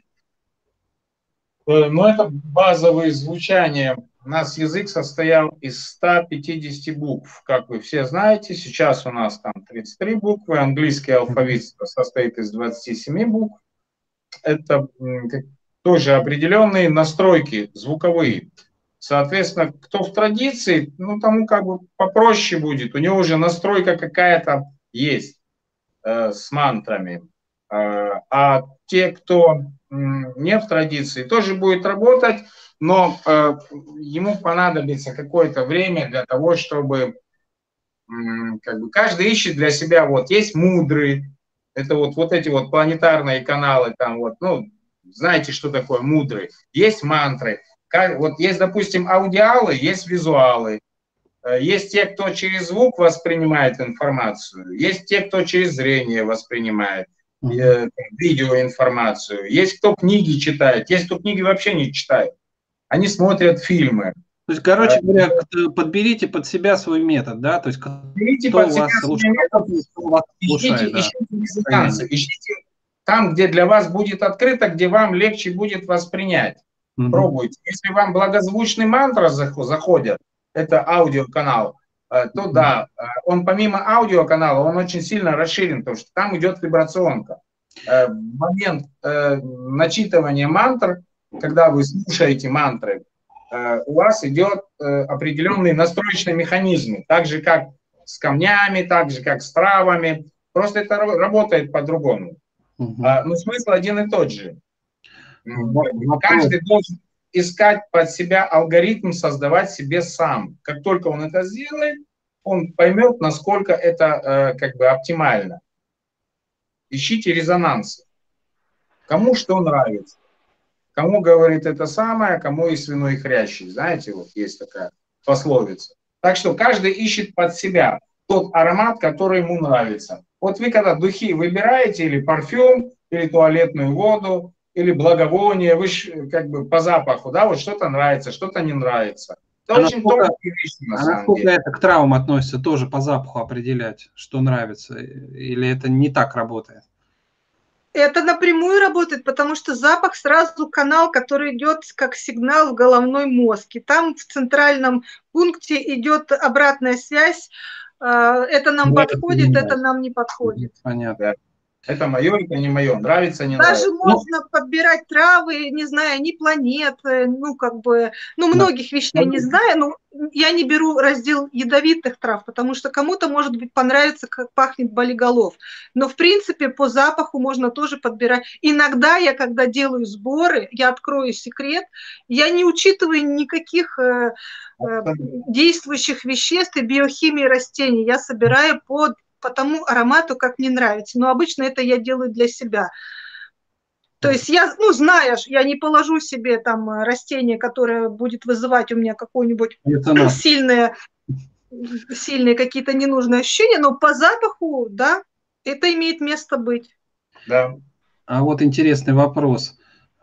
но это базовые звучания. У нас язык состоял из 150 букв, как вы все знаете. Сейчас у нас там 33 буквы. Английский алфавит состоит из 27 букв. Это тоже определенные настройки звуковые. Соответственно, кто в традиции, ну, тому как бы попроще будет. У него уже настройка какая-то есть с мантрами. А те, кто не в традиции, тоже будет работать, но ему понадобится какое-то время для того, чтобы как бы каждый ищет для себя, вот есть мудрый, это вот эти вот планетарные каналы, там вот, ну, знаете, что такое мудрый, есть мантры, вот есть, допустим, аудиалы, есть визуалы, есть те, кто через звук воспринимает информацию, есть те, кто через зрение воспринимает видеоинформацию, есть кто книги читает, есть кто книги вообще не читает, они смотрят фильмы.
То есть, короче говоря, подберите под себя свой метод, да? То есть,
подберите под себя свой метод, ищите резонансы, ищите там, где для вас будет открыто, где вам легче будет воспринять. Пробуйте. Если вам благозвучный мантра заходят, это аудиоканал, то да, он помимо аудиоканала, он очень сильно расширен, потому что там идет вибрационка. В момент начитывания мантр, когда вы слушаете мантры, у вас идет определенные настроечные механизмы, так же как с камнями, так же как с травами, просто это работает по-другому. Но смысл один и тот же. Каждый должен искать под себя алгоритм, создавать себе сам. Как только он это сделает, он поймет, насколько это как бы оптимально. Ищите резонансы. Кому что нравится. Кому говорит это самое, кому и свиной хрящий. Знаете, вот есть такая пословица. Так что каждый ищет под себя тот аромат, который ему нравится. Вот вы когда духи выбираете, или парфюм, или туалетную воду, или благовоние, вы как бы по запаху, да, вот что-то нравится, что-то не нравится. Это очень тонкие вещи, на самом
насколько
деле.
это к травмам относится, тоже по запаху определять, что нравится, или это не так работает?
Это напрямую работает, потому что запах сразу канал, который идет как сигнал в головной мозг. И там в центральном пункте идет обратная связь. Это нам подходит, это нам не подходит.
Понятно.
Это мое, это не мое. Нравится, не
Даже
нравится.
можно подбирать травы, не знаю, ни планет, ну, как бы, ну, многих вещей не знаю, но я не беру раздел ядовитых трав, потому что кому-то, может быть, понравится, как пахнет болиголов. Но, в принципе, по запаху можно тоже подбирать. Иногда я, когда делаю сборы, я открою секрет, я не учитываю никаких действующих веществ и биохимии растений. Я собираю по тому аромату, как мне нравится. Но обычно это я делаю для себя. То есть я, ну, знаешь, я не положу себе там растение, которое будет вызывать у меня какое-нибудь сильные какие-то ненужные ощущения, но по запаху, да, это имеет место быть.
Да.
А вот интересный вопрос.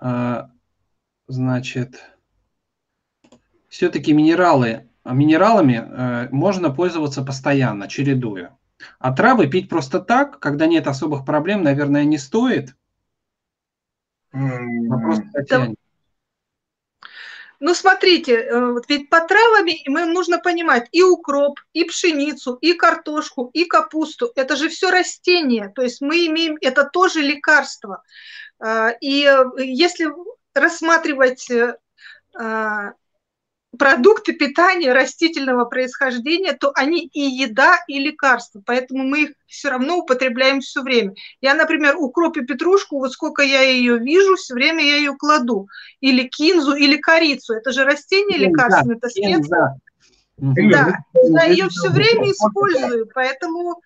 Значит, все-таки минералами можно пользоваться постоянно, чередуя. А травы пить просто так, когда нет особых проблем, наверное, не стоит. Вопрос, Татьяне.
Ну, смотрите, вот ведь по травам нужно понимать и укроп, и пшеницу, и картошку, и капусту. Это же все растения, то есть мы имеем, это тоже лекарство. И если рассматривать продукты питания растительного происхождения, то они и еда, и лекарства, поэтому мы их все равно употребляем все время. Я, например, укроп и петрушку, вот сколько я ее вижу, все время я ее кладу. Или кинзу, или корицу. Это же растение лекарственное, это средство. Да, я ее все время использую, поэтому...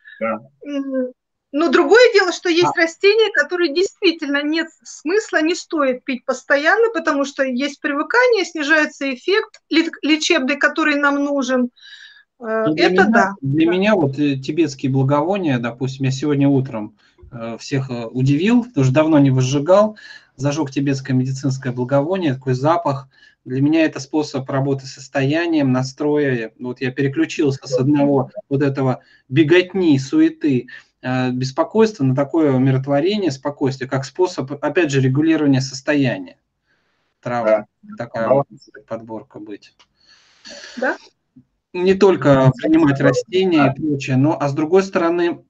Но другое дело, что есть растения, которые действительно нет смысла, не стоит пить постоянно, потому что есть привыкание, снижается эффект лечебный, который нам нужен.
Для меня вот тибетские благовония, допустим, я сегодня утром всех удивил, потому что давно не возжигал, зажег тибетское медицинское благовоние, такой запах. Для меня это способ работы с состоянием, настроя. Вот я переключился с одного вот этого беготни, суеты, беспокойства на такое умиротворение, спокойствие, как способ, опять же, регулирования состояния. Трава, такая подборка быть.
Да?
Не только принимать растения и прочее, но, а с другой стороны,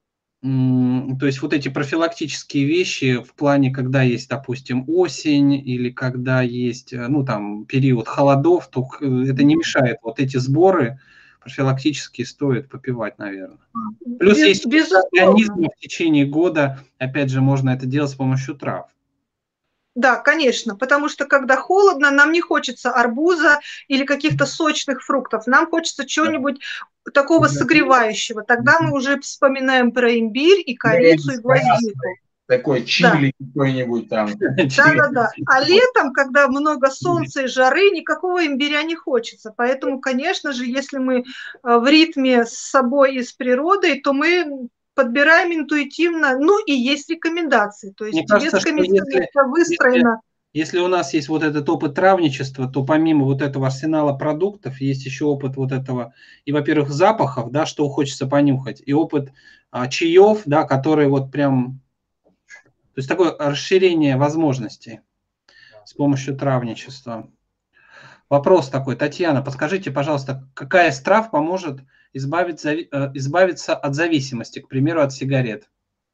то есть вот эти профилактические вещи в плане, когда есть, допустим, осень или когда есть, ну, там, период холодов, то это не мешает. Вот эти сборы профилактические стоит попивать, наверное. Плюс есть организм в течение года, опять же, можно это делать с помощью трав.
Да, конечно, потому что когда холодно, нам не хочется арбуза или каких-то сочных фруктов, нам хочется чего-нибудь такого согревающего. Тогда мы уже вспоминаем про имбирь и корицу, и гвоздику.
Такой чили какой-нибудь там.
Да. А летом, когда много солнца и жары, никакого имбиря не хочется. Поэтому, конечно же, если мы в ритме с собой и с природой, то мы подбираем интуитивно, ну и есть рекомендации. То есть тибетская медицина выстроена.
Если у нас есть вот этот опыт травничества, то помимо вот этого арсенала продуктов, есть еще опыт вот этого, и, во-первых, запахов, да, что хочется понюхать, и опыт чаев, да, которые вот прям То есть такое расширение возможностей с помощью травничества. Вопрос такой, Татьяна, подскажите, пожалуйста, какая из трав поможет избавиться от зависимости, к примеру, от сигарет?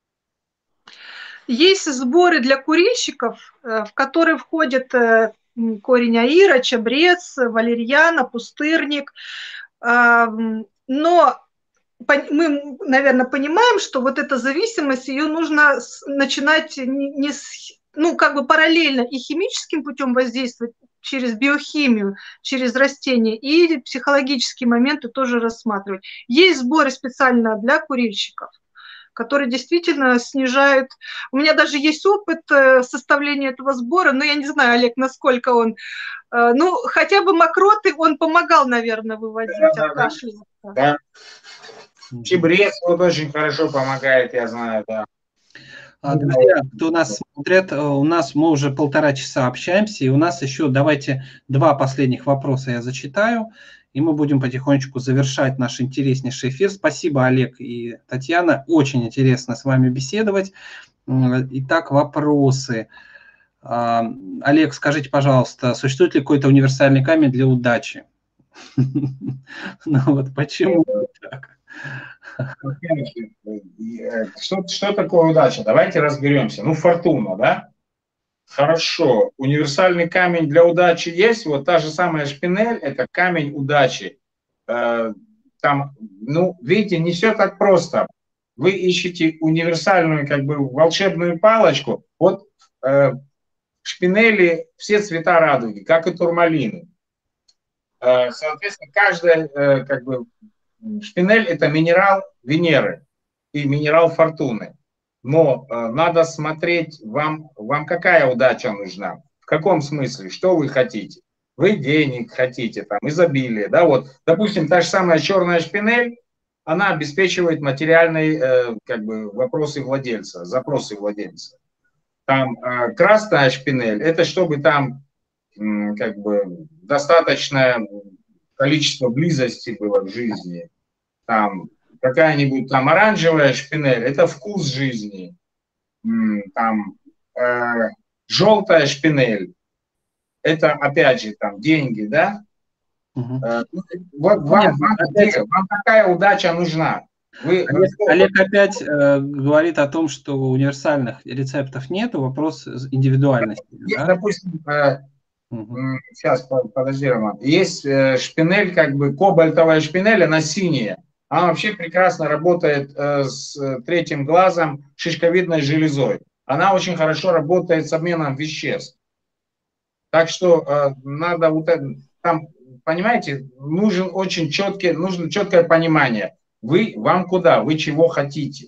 Есть сборы для курильщиков, в которые входят корень аира, чабрец, валерьяна, пустырник. Но мы, наверное, понимаем, что вот эта зависимость, ее нужно начинать не с, ну, как бы параллельно и химическим путем воздействовать через биохимию, через растения, и психологические моменты тоже рассматривать. Есть сборы специально для курильщиков, которые действительно снижают. У меня даже есть опыт составления этого сбора, но я не знаю, Олег, насколько он... Ну, хотя бы мокроты он помогал, наверное, выводить, откашливаться.
Да. Чебрец вот очень хорошо помогает, я знаю, да.
Друзья, кто нас смотрят, у нас мы уже 1,5 часа общаемся, и у нас еще, давайте, 2 последних вопроса я зачитаю, и мы будем потихонечку завершать наш интереснейший эфир. Спасибо, Олег и Татьяна, очень интересно с вами беседовать. Итак, вопросы. Олег, скажите, пожалуйста, существует ли какой-то универсальный камень для удачи? Ну вот почему так?
Что такое удача? Давайте разберемся. Ну, фортуна, да? Хорошо. Универсальный камень для удачи есть. Вот та же самая шпинель – это камень удачи. Там, ну, видите, не все так просто. Вы ищете универсальную, как бы, волшебную палочку. Вот шпинели все цвета радуги, как и турмалины. Соответственно, каждая, как бы, шпинель – это минерал Венеры и минерал Фортуны. Но надо смотреть, вам какая удача нужна. В каком смысле? Что вы хотите? Вы денег хотите, там, изобилие. Да? Вот, допустим, та же самая черная шпинель, она обеспечивает материальные как бы, вопросы владельца, запросы владельца. Там красная шпинель – это чтобы там как бы, достаточное количество близости было в жизни. Там какая-нибудь там оранжевая шпинель – это вкус жизни. Там желтая шпинель – это, опять же, там деньги, да? Вот вам какая удача нужна?
Олег опять говорит о том, что универсальных рецептов нет, вопрос индивидуальности. Да?
Допустим, сейчас, подожди, Роман. Есть шпинель, как бы кобальтовая шпинель, она синяя. Она вообще прекрасно работает с 3-м глазом, шишковидной железой. Она очень хорошо работает с обменом веществ. Так что надо вот это, там, понимаете, нужно четкое понимание. Вам куда? Вы чего хотите?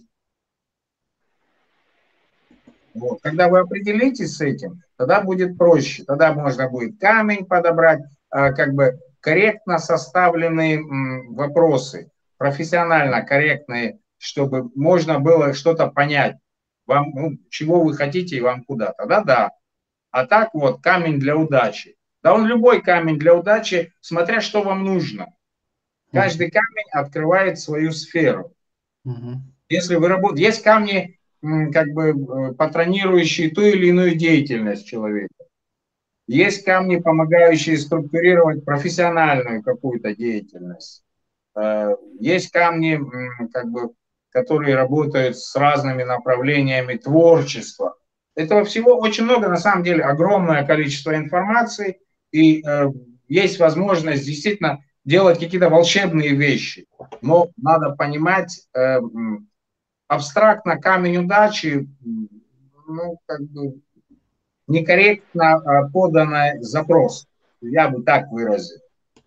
Вот. Когда вы определитесь с этим, тогда будет проще. Тогда можно будет камень подобрать, как бы корректно составленные вопросы, профессионально корректные, чтобы можно было что-то понять. Вам, чего вы хотите и вам куда. Тогда да. А так вот, камень для удачи. Да он любой камень для удачи, смотря что вам нужно. Каждый камень открывает свою сферу. Если вы работаете, есть камни, как бы патронирующие ту или иную деятельность человека. Есть камни, помогающие структурировать профессиональную какую-то деятельность. Есть камни, как бы, которые работают с разными направлениями творчества. Этого всего очень много, на самом деле, огромное количество информации, и есть возможность действительно делать какие-то волшебные вещи. Но надо понимать, абстрактно камень удачи, ну, как бы некорректно поданный запрос. Я бы так выразил.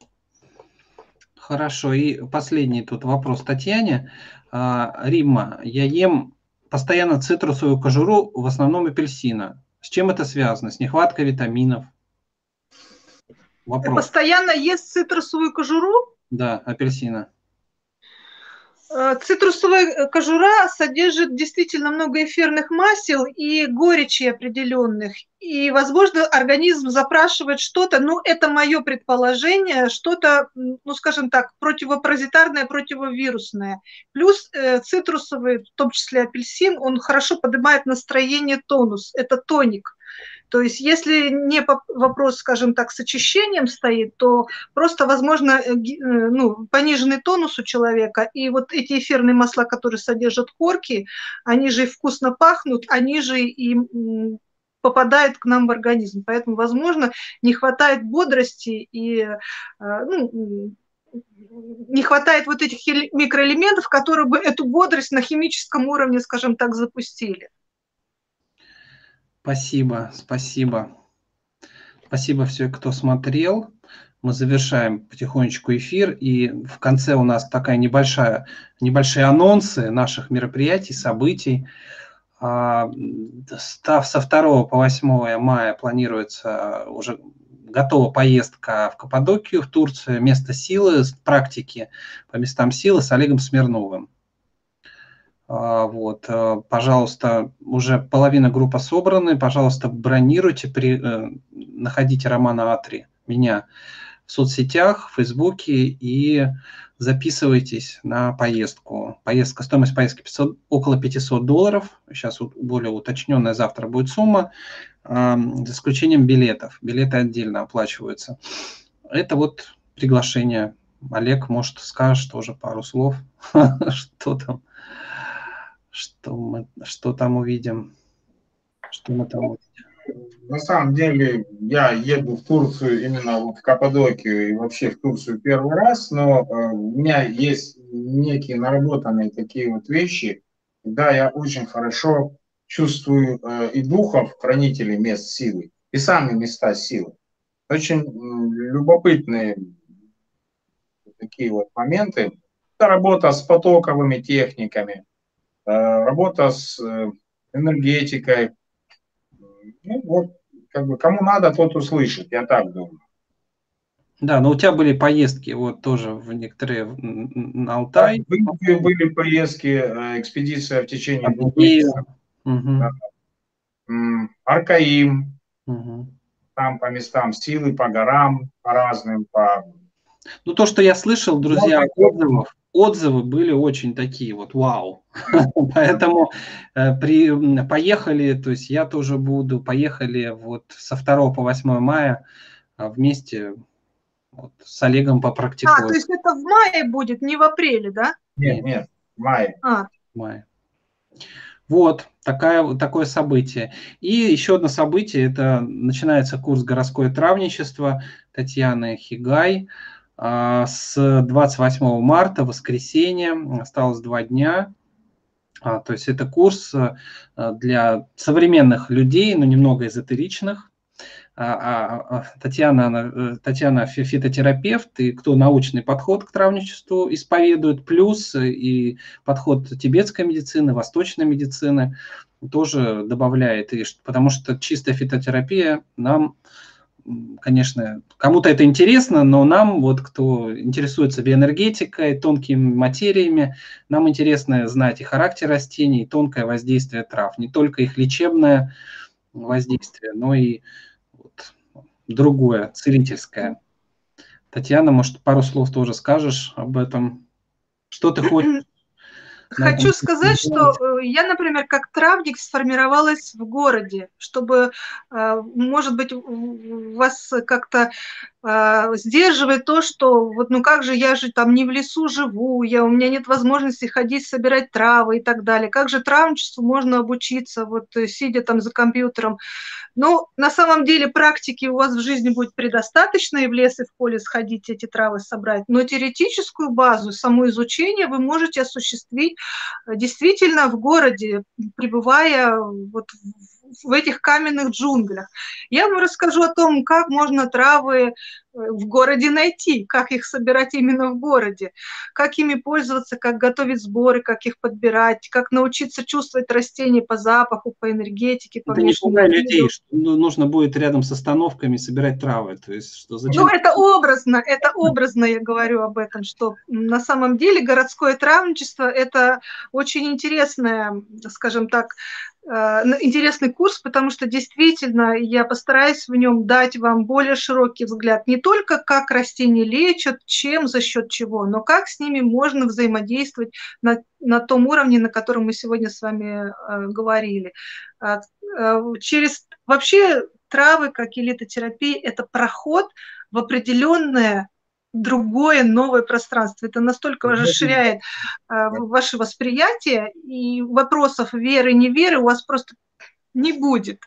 Хорошо. И последний тут вопрос Татьяне. Римма, я ем постоянно цитрусовую кожуру, в основном апельсина. С чем это связано? С нехваткой витаминов?
Вопрос. Постоянно ест цитрусовую кожуру?
Да, апельсина.
Цитрусовая кожура содержит действительно много эфирных масел и горечи определенных. И, возможно, организм запрашивает что-то, ну, это мое предположение, что-то, ну, скажем так, противопаразитарное, противовирусное. Плюс цитрусовый, в том числе апельсин, он хорошо поднимает настроение, тонус. Это тоник. То есть если не вопрос, скажем так, с очищением стоит, то просто, возможно, ну, пониженный тонус у человека, и вот эти эфирные масла, которые содержат корки, они же и вкусно пахнут, они же и попадают к нам в организм. Поэтому, возможно, не хватает бодрости и ну, не хватает вот этих микроэлементов, которые бы эту бодрость на химическом уровне, скажем так, запустили.
Спасибо, спасибо. Спасибо всем, кто смотрел. Мы завершаем потихонечку эфир, и в конце у нас такая небольшие анонсы наших мероприятий, событий. Со 2 по 8 мая планируется уже готова поездка в Каппадокию, в Турцию, место силы, практики по местам силы с Олегом Смирновым. Вот, пожалуйста, уже половина группы собраны, пожалуйста, бронируйте, находите Романа А3, меня в соцсетях, в Фейсбуке и записывайтесь на поездку. Стоимость поездки около $500, сейчас более уточненная завтра будет сумма, за исключением билетов. Билеты отдельно оплачиваются. Это вот приглашение. Олег, может, скажешь тоже пару слов, что там. Что там увидим? Что мы там увидим?
На самом деле, я еду в Турцию, именно вот в Каппадокию и вообще в Турцию первый раз, но у меня есть некие наработанные такие вот вещи, когда я очень хорошо чувствую и духов, хранителей мест силы, и сами места силы. Очень любопытные такие вот моменты. Это работа с потоковыми техниками, работа с энергетикой. Ну, вот, как бы, кому надо, тот услышит, я так думаю.
Да, но у тебя были поездки вот тоже в некоторые на Алтай.
В Индию были поездки, экспедиция в течение 2 месяцев.
Угу.
Аркаим,
Угу.
там по местам силы, по горам, по разным, по...
Ну, то, что я слышал, друзья, отзывы были очень такие вот, вау. Поэтому поехали, то есть я тоже буду, поехали вот со 2 по 8 мая вместе вот, с Олегом попрактикуем.
То есть это в мае будет, не в апреле, да?
Нет, в мае.
В мае. Вот, такое событие. И еще одно событие, это начинается курс «Городское травничество» Татьяны Хигай с 28 марта, воскресенье, осталось 2 дня. То есть это курс для современных людей, но немного эзотеричных. Татьяна фитотерапевт, и кто научный подход к травничеству исповедует, плюс и подход тибетской медицины, восточной медицины тоже добавляет, потому что чистая фитотерапия нам, конечно, кому-то это интересно, но нам, вот кто интересуется биоэнергетикой, тонкими материями, нам интересно знать и характер растений, и тонкое воздействие трав, не только их лечебное воздействие, но и другое, целительское. Татьяна, может, пару слов тоже скажешь об этом? Что ты хочешь?
Хочу сказать, что я, например, как травник сформировалась в городе, чтобы, может быть, вас как-то сдерживает то, что вот ну как же я же там не в лесу живу, у меня нет возможности ходить собирать травы и так далее. Как же травничеству можно обучиться, вот сидя там за компьютером? Ну, на самом деле практики у вас в жизни будет предостаточно, и в лес, и в поле сходить, эти травы собрать, но теоретическую базу, само изучение вы можете осуществить действительно в городе, пребывая вот в этих каменных джунглях. Я вам расскажу о том, как можно травы в городе найти, как их собирать именно в городе, как ими пользоваться, как готовить сборы, как их подбирать, как научиться чувствовать растения по запаху, по энергетике, по
Это не
внешнему
пугай
виду.
людей, что нужно будет рядом с остановками собирать травы. То есть, что зачем?
Ну, это образно я говорю об этом, что на самом деле городское травничество – это очень интересное, скажем так, интересный курс, потому что действительно я постараюсь в нем дать вам более широкий взгляд не только как растения лечат, чем, за счет чего, но как с ними можно взаимодействовать на том уровне, на котором мы сегодня с вами говорили. Через вообще травы, как и литотерапия, это проход в определенное другое новое пространство. Это настолько расширяет ваше восприятие, и вопросов веры, неверы у вас просто не будет.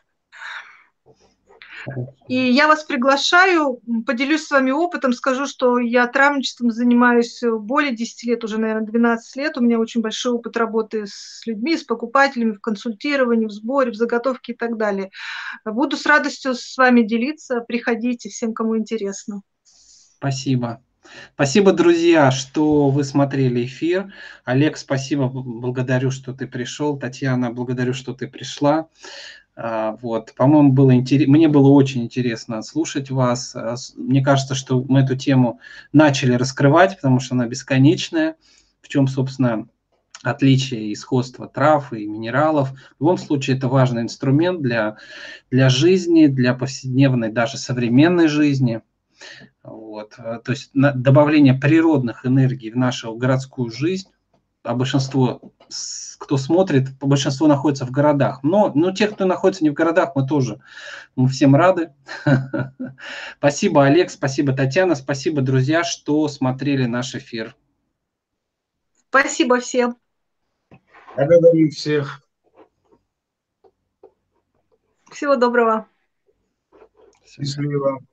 И я вас приглашаю, поделюсь с вами опытом, скажу, что я травничеством занимаюсь более 10 лет, уже, наверное, 12 лет. У меня очень большой опыт работы с людьми, с покупателями, в консультировании, в сборе, в заготовке и так далее. Буду с радостью с вами делиться. Приходите, всем, кому интересно.
Спасибо. Спасибо, друзья, что вы смотрели эфир. Олег, спасибо, благодарю, что ты пришел. Татьяна, благодарю, что ты пришла. Вот, по-моему, мне было очень интересно слушать вас. Мне кажется, что мы эту тему начали раскрывать, потому что она бесконечная. В чем, собственно, отличие и сходство трав и минералов. В любом случае, это важный инструмент для жизни, для повседневной, даже современной жизни. Вот. То есть добавление природных энергий в нашу городскую жизнь, а большинство, кто смотрит, большинство находится в городах. Но те, кто находится не в городах, мы всем рады. Спасибо, Олег, спасибо, Татьяна, спасибо, друзья, что смотрели наш эфир.
Спасибо всем.
Благодарю всех.
Всего доброго.
Счастливо.